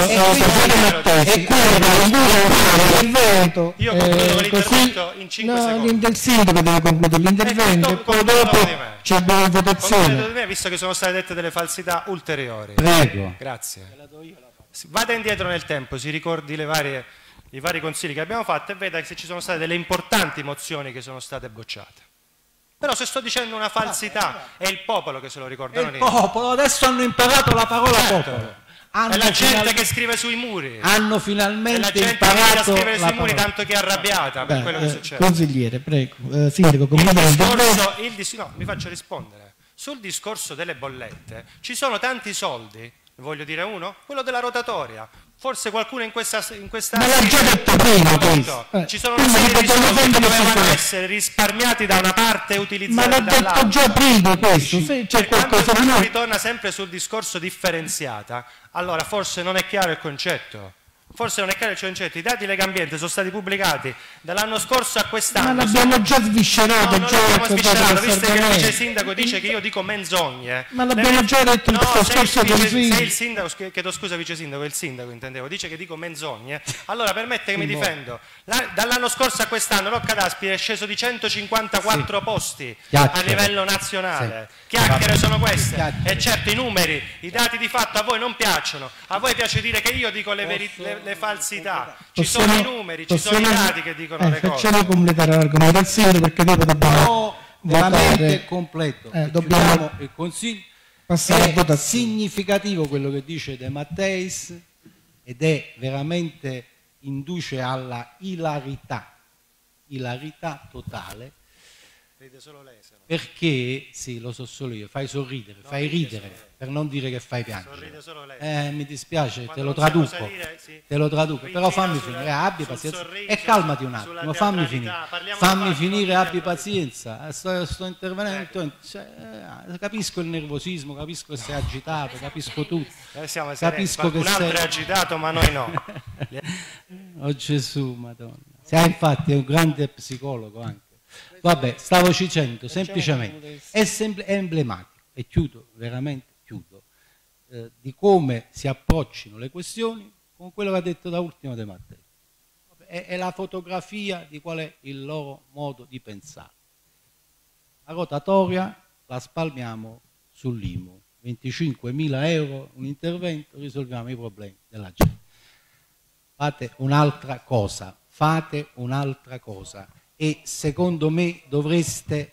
G: io concludo l'intervento in 5 secondi.
A: Il sindaco deve concludere l'intervento e poi dopo c'è la votazione.
G: Visto che sono state dette delle falsità ulteriori.
E: Prego.
G: Grazie. Vada indietro nel tempo, si ricordi i vari consigli che abbiamo fatto e veda se ci sono state delle importanti mozioni che sono state bocciate. Però se sto dicendo una falsità è il popolo che se lo ricorda.
E: Il popolo, adesso hanno imparato la parola popolo.
G: È la gente che scrive sui muri.
E: Hanno finalmente
G: imparato a scrivere sui muri, tanto che è arrabbiata per quello che succede.
A: Consigliere, prego. Sindaco,
G: no, mi faccio rispondere. Sul discorso delle bollette ci sono tanti soldi. Voglio dire uno? Quello della rotatoria. Forse qualcuno in questa
A: ma l'ha già detto prima questo.
G: Ci sono una serie di soldi che dovevano essere risparmiati da una parte e utilizzati dall'altra.
A: Ma l'ha detto già prima questo. Se c'è qualcosa
G: di nuovo. Ritorna sempre sul discorso differenziata. Allora forse non è chiaro il concetto. I dati Legambiente sono stati pubblicati dall'anno scorso a quest'anno.
A: Ma l'abbiamo già sviscerato.
G: No, non l'abbiamo sviscerato, visto che il vice sindaco dice che io dico menzogne.
A: Ma l'abbiamo già detto il scorso consiglio.
G: Se il sindaco, chiedo scusa vice sindaco, il sindaco intendevo, dice che dico menzogne, allora permette che mi difendo. Dall'anno scorso a quest'anno Rocca d'Aspri è sceso di 154 posti a livello nazionale. Chiacchiere sono queste. E certo i numeri, i dati di fatto a voi non piacciono. A voi piace dire che io dico le falsità, ci sono i numeri, ci sono i dati che dicono le cose.
A: Facciamo completare l'argomentazione perché dopo dobbiamo
E: veramente completo.
A: Dobbiamo
E: il consiglio.
A: Passare
E: è significativo quello che dice De Matteis ed è veramente induce alla ilarità totale.
G: Ride solo lei,
E: perché, sì, lo so solo io, fai sorridere, fai ridere, per non dire che fai piangere.
G: Sorride solo lei.
E: Mi dispiace, te lo traduco, però fammi finire, abbi pazienza e calmati un attimo, fammi finire, abbi pazienza, sto intervenendo, capisco il nervosismo, capisco che sei agitato, capisco tutto, capisco che sei...
G: è agitato ma noi no.
E: Oh Gesù, Madonna, sei infatti un grande psicologo anche. Vabbè, stavo dicendo semplicemente, è emblematico, e chiudo, veramente chiudo, di come si approccino le questioni con quello che ha detto da ultimo De Mattei. È la fotografia di qual è il loro modo di pensare. La rotatoria la spalmiamo sull'IMU, 25.000 euro un intervento, risolviamo i problemi della gente. Fate un'altra cosa. E secondo me dovreste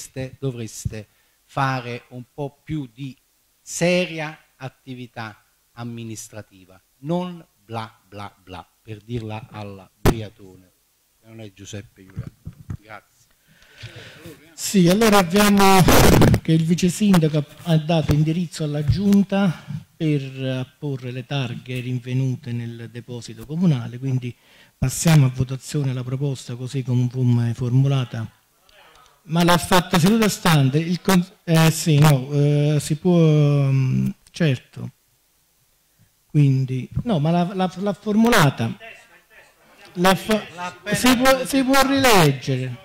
E: fare un po' più di seria attività amministrativa, non bla bla bla, per dirla alla Briatore, che non è Giuseppe Giuliano. Grazie.
A: Sì, allora abbiamo che il vice sindaco ha dato indirizzo alla giunta per apporre le targhe rinvenute nel deposito comunale, quindi passiamo a votazione la proposta così come formulata Ma l'ha fatta seduta stante? Sì, no, si può, certo. Quindi, no, ma l'ha formulata. Si può rileggere.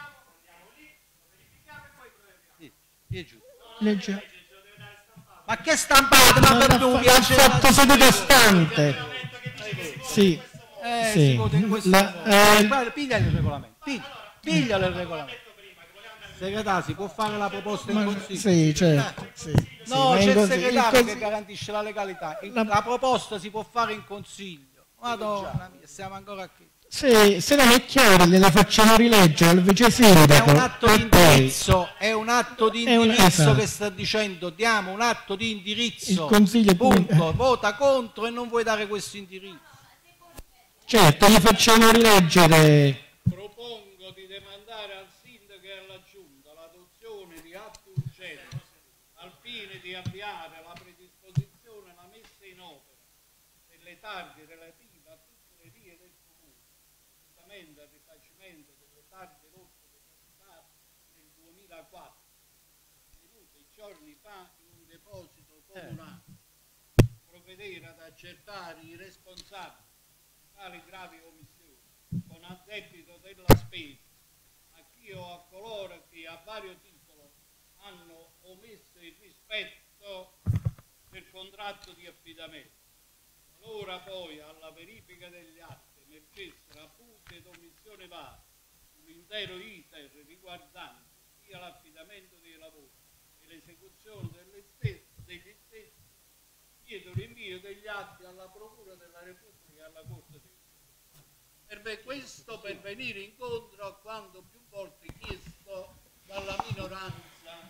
A: Legge.
I: Ma che stampate? Ma per più piace.
A: L'ha fatto seduta stante. Sì. Sì.
I: Piglia il regolamento. Piglia il regolamento. Segretario, si può fare la proposta in consiglio?
A: Sì, certo. Sì,
I: no, c'è il segretario che garantisce la legalità. La proposta si può fare in consiglio. Madonna mia, siamo ancora qui.
A: Sì, se non è chiaro gliela facciamo rileggere al vice sindaco.
I: È un atto di indirizzo, è un atto di indirizzo
A: esatto.
I: che sta dicendo diamo un atto di indirizzo.
A: Il consiglio
I: punto, vota contro e non vuoi dare questo indirizzo.
A: Certo, gli facciamo rileggere.
E: Propongo di demandare al sindaco e alla giunta l'adozione di atti urgenti al fine di avviare la predisposizione e la messa in opera delle targhe relative a tutte le vie del comune, giustamente al rifacimento delle targhe rotte depositate nel 2004, tenute giorni fa in un deposito comunale, provvedere ad accertare i responsabili tali gravi omissioni con addebito della spesa a chi o a coloro che a vario titolo hanno omesso il rispetto del contratto di affidamento. Allora poi alla verifica degli atti emergessero abusi ed omissioni varie sull'intero iter riguardante sia l'affidamento dei lavori e l'esecuzione degli stessi, chiedo l'invio degli atti alla Procura della Repubblica e alla Corte dei questo per venire incontro a quanto più volte chiesto dalla minoranza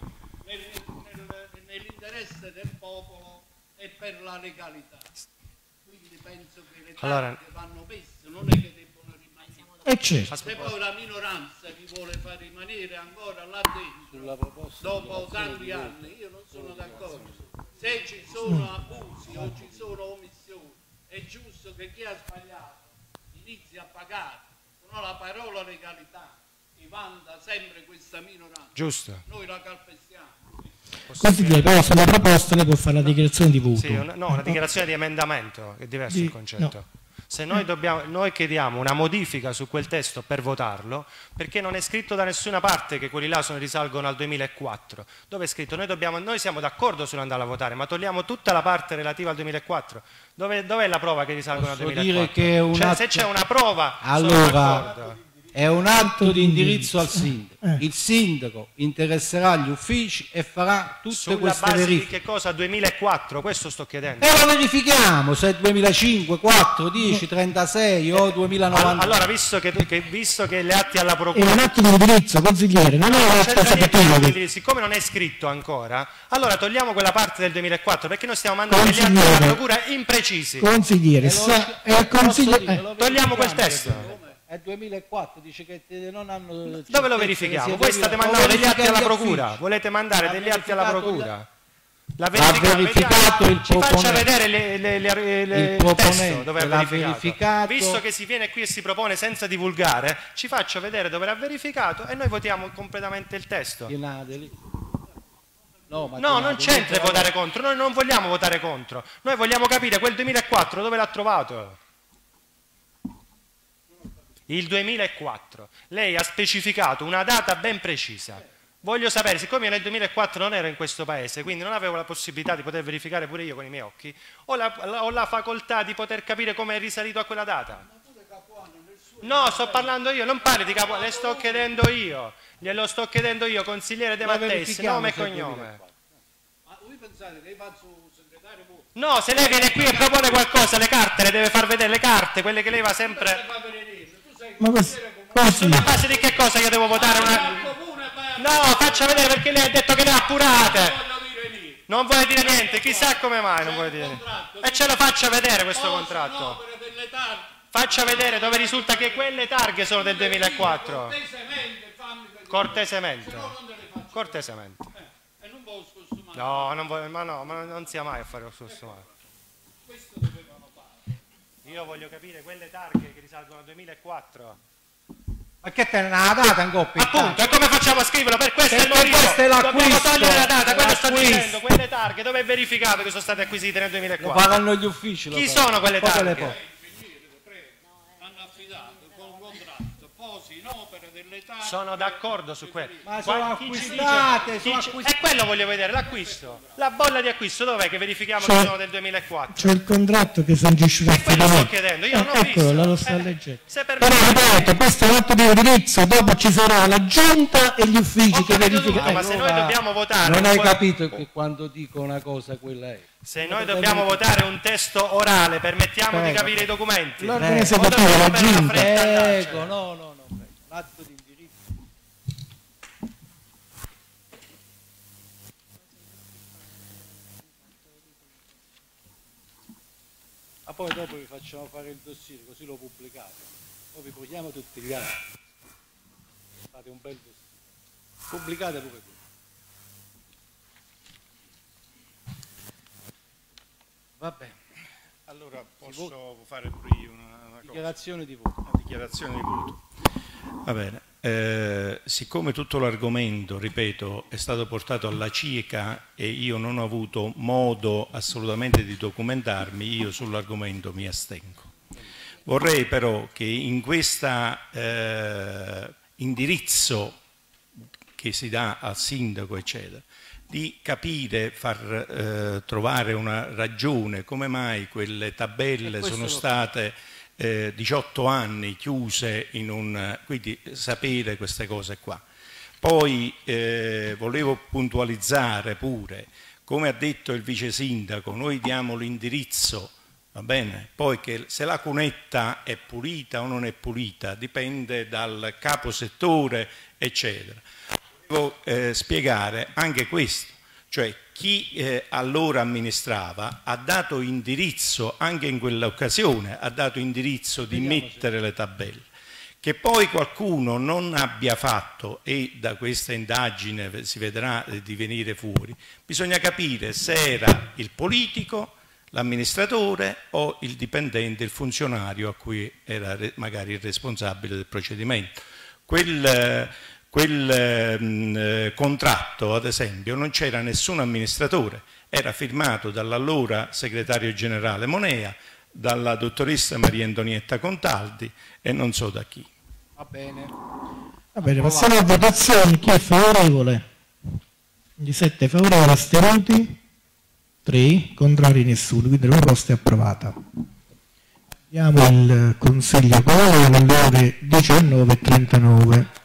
E: nell'interesse del popolo e per la legalità. Quindi penso che le targhe vanno messe, non è che debbono rimanere.
A: Certo.
I: Se poi la minoranza vi vuole far rimanere ancora là dentro dopo tanti anni, io non sono d'accordo. Se ci sono abusi o ci sono omissioni, è giusto che chi ha sbagliato inizi a pagare, no, la parola legalità che vanta sempre questa minoranza.
G: Giusto.
I: Noi la calpestiamo.
A: Consigliere, però sulla proposta lei può fare la dichiarazione di voto.
G: Sì, una dichiarazione di emendamento, è diverso il concetto. No. Se noi chiediamo una modifica su quel testo per votarlo, perché non è scritto da nessuna parte che quelli là risalgono al 2004. Dove è scritto? Noi siamo d'accordo sull'andare a votare, ma togliamo tutta la parte relativa al 2004. Dov'è la prova che risalgono al 2004?
I: Dire che è un atto...
G: Se c'è una prova,
I: allora, è un atto di indirizzo al sindaco. Il sindaco interesserà gli uffici e farà tutte
G: sulla
I: queste
G: base
I: verifiche.
G: Di che cosa? 2004? Questo sto chiedendo.
I: E lo verifichiamo se è 2005, 4, 10, 36 o 2090.
G: Allora, visto che le atti alla procura...
A: È un atto di indirizzo, consigliere, non è un atto esecutivo.
G: Siccome non è scritto ancora, allora togliamo quella parte del 2004, perché noi stiamo mandando degli atti alla procura imprecisi.
A: Consigliere,
G: togliamo quel testo.
I: È 2004, dice che non hanno...
G: Dove lo verifichiamo? Voi state mandando degli atti alla procura? Volete mandare degli atti alla procura? La
I: verificato il
G: ci faccia vedere il testo dove ha verificato. Visto che si viene qui e si propone senza divulgare, ci faccia vedere dove l'ha verificato e noi votiamo completamente il testo. No, non c'entra votare contro, noi non vogliamo votare contro, noi vogliamo capire quel 2004 dove l'ha trovato. Il 2004. Lei ha specificato una data ben precisa. Voglio sapere, siccome io nel 2004 non ero in questo paese, quindi non avevo la possibilità di poter verificare pure io con i miei occhi, ho la facoltà di poter capire come è risalito a quella data. No, sto parlando io, non parli di Capuano, le sto chiedendo io. Glielo sto chiedendo io, consigliere De Matteis, nome e cognome.
I: Ma voi pensate che faccio un segretario?
G: No, se lei viene qui e propone qualcosa, le carte le deve far vedere, le carte, quelle che lei va sempre...
A: Ma
G: sulla base di che cosa io devo votare una... No, faccia vedere perché lei ha detto che le ha appurate. Non vuole dire niente, chissà come mai non vuole dire niente. E ce lo faccia vedere questo contratto. Faccia vedere dove risulta che quelle targhe sono del 2004. Cortesemente. Cortesemente. No, ma non sia mai a fare questo male. Io voglio capire quelle targhe che risalgono al 2004.
J: Ma che te ne ha data in coppia?
F: Appunto, e come facciamo a scriverlo? Per questo è il
J: Perché questo è
F: motivo. Dobbiamo
J: l'acquisto.
F: togliere la data, quello sto
J: L'acquisto.
F: dicendo, quelle targhe, dove è verificato che sono state acquisite nel
J: Lo
F: 2004?
J: pagano gli uffici.
F: Chi sono quelle targhe?
I: Hanno affidato con contratto posi in opera delle targhe.
F: Sono d'accordo su quello.
J: Ma sono
F: Chi ci
J: acquistate,
F: dice-
J: sono
F: chi ci-
J: acquistate.
F: E quello voglio vedere, l'acquisto. La bolla di acquisto dov'è che verifichiamo
A: Cioè-
F: che sono del 2004?
A: C'è il contratto che sancisce
F: E quello sto
A: l'affidamento.
F: chiedendo, io non ho visto.
A: Eccolo, lo sta leggendo.
F: Se per
A: Però ripeto, questo è un atto di indirizzo, dopo ci sarà la giunta e gli uffici
F: Ho
A: che
F: capito
A: verificano.
F: tutto, ma se noi dobbiamo votare...
J: Non hai
F: poi-
J: capito che quando dico una cosa quella è.
F: Se noi dobbiamo votare un testo orale, permettiamo di
J: Prego.
F: capire i documenti.
A: L'ordine
F: O
A: esecutivo,
F: dobbiamo
A: la
F: per la
A: giunta.
F: fretta andarcene?
J: Prego, no, prego. L'atto di indirizzo. Ma poi dopo vi facciamo fare il dossier, così lo pubblicate. Poi vi vogliamo tutti gli anni. Fate un bel dossier. Pubblicate pure questo. Va bene.
F: Allora posso fare pure io una cosa?
J: Dichiarazione di voto.
F: Una dichiarazione di voto. Va bene. Siccome tutto l'argomento, ripeto, è stato portato alla cieca e io non ho avuto modo assolutamente di documentarmi, io sull'argomento mi astengo. Vorrei però che in questo indirizzo che si dà al sindaco, eccetera, di capire, far trovare una ragione come mai quelle tabelle sono state 18 anni chiuse quindi sapere queste cose qua. Poi volevo puntualizzare pure, come ha detto il vice sindaco, noi diamo l'indirizzo, va bene? Poi che se la cunetta è pulita o non è pulita dipende dal capo settore, eccetera. Volevo spiegare anche questo, cioè chi allora amministrava ha dato indirizzo, anche in quell'occasione, ha dato indirizzo di mettere le tabelle. Che poi qualcuno non abbia fatto, e da questa indagine si vedrà di venire fuori, bisogna capire se era il politico, l'amministratore o il dipendente, il funzionario a cui era magari il responsabile del procedimento. Quel contratto, ad esempio, non c'era nessun amministratore, era firmato dall'allora segretario generale Monea, dalla dottoressa Maria Antonietta Contaldi e non so da chi.
J: Va bene.
A: Va bene, passiamo a votazioni. Chi è favorevole? Gli 7 favorevoli, astenuti? 3, contrari nessuno, quindi la proposta è approvata. Diamo il consiglio comunale nelle ore 19:39.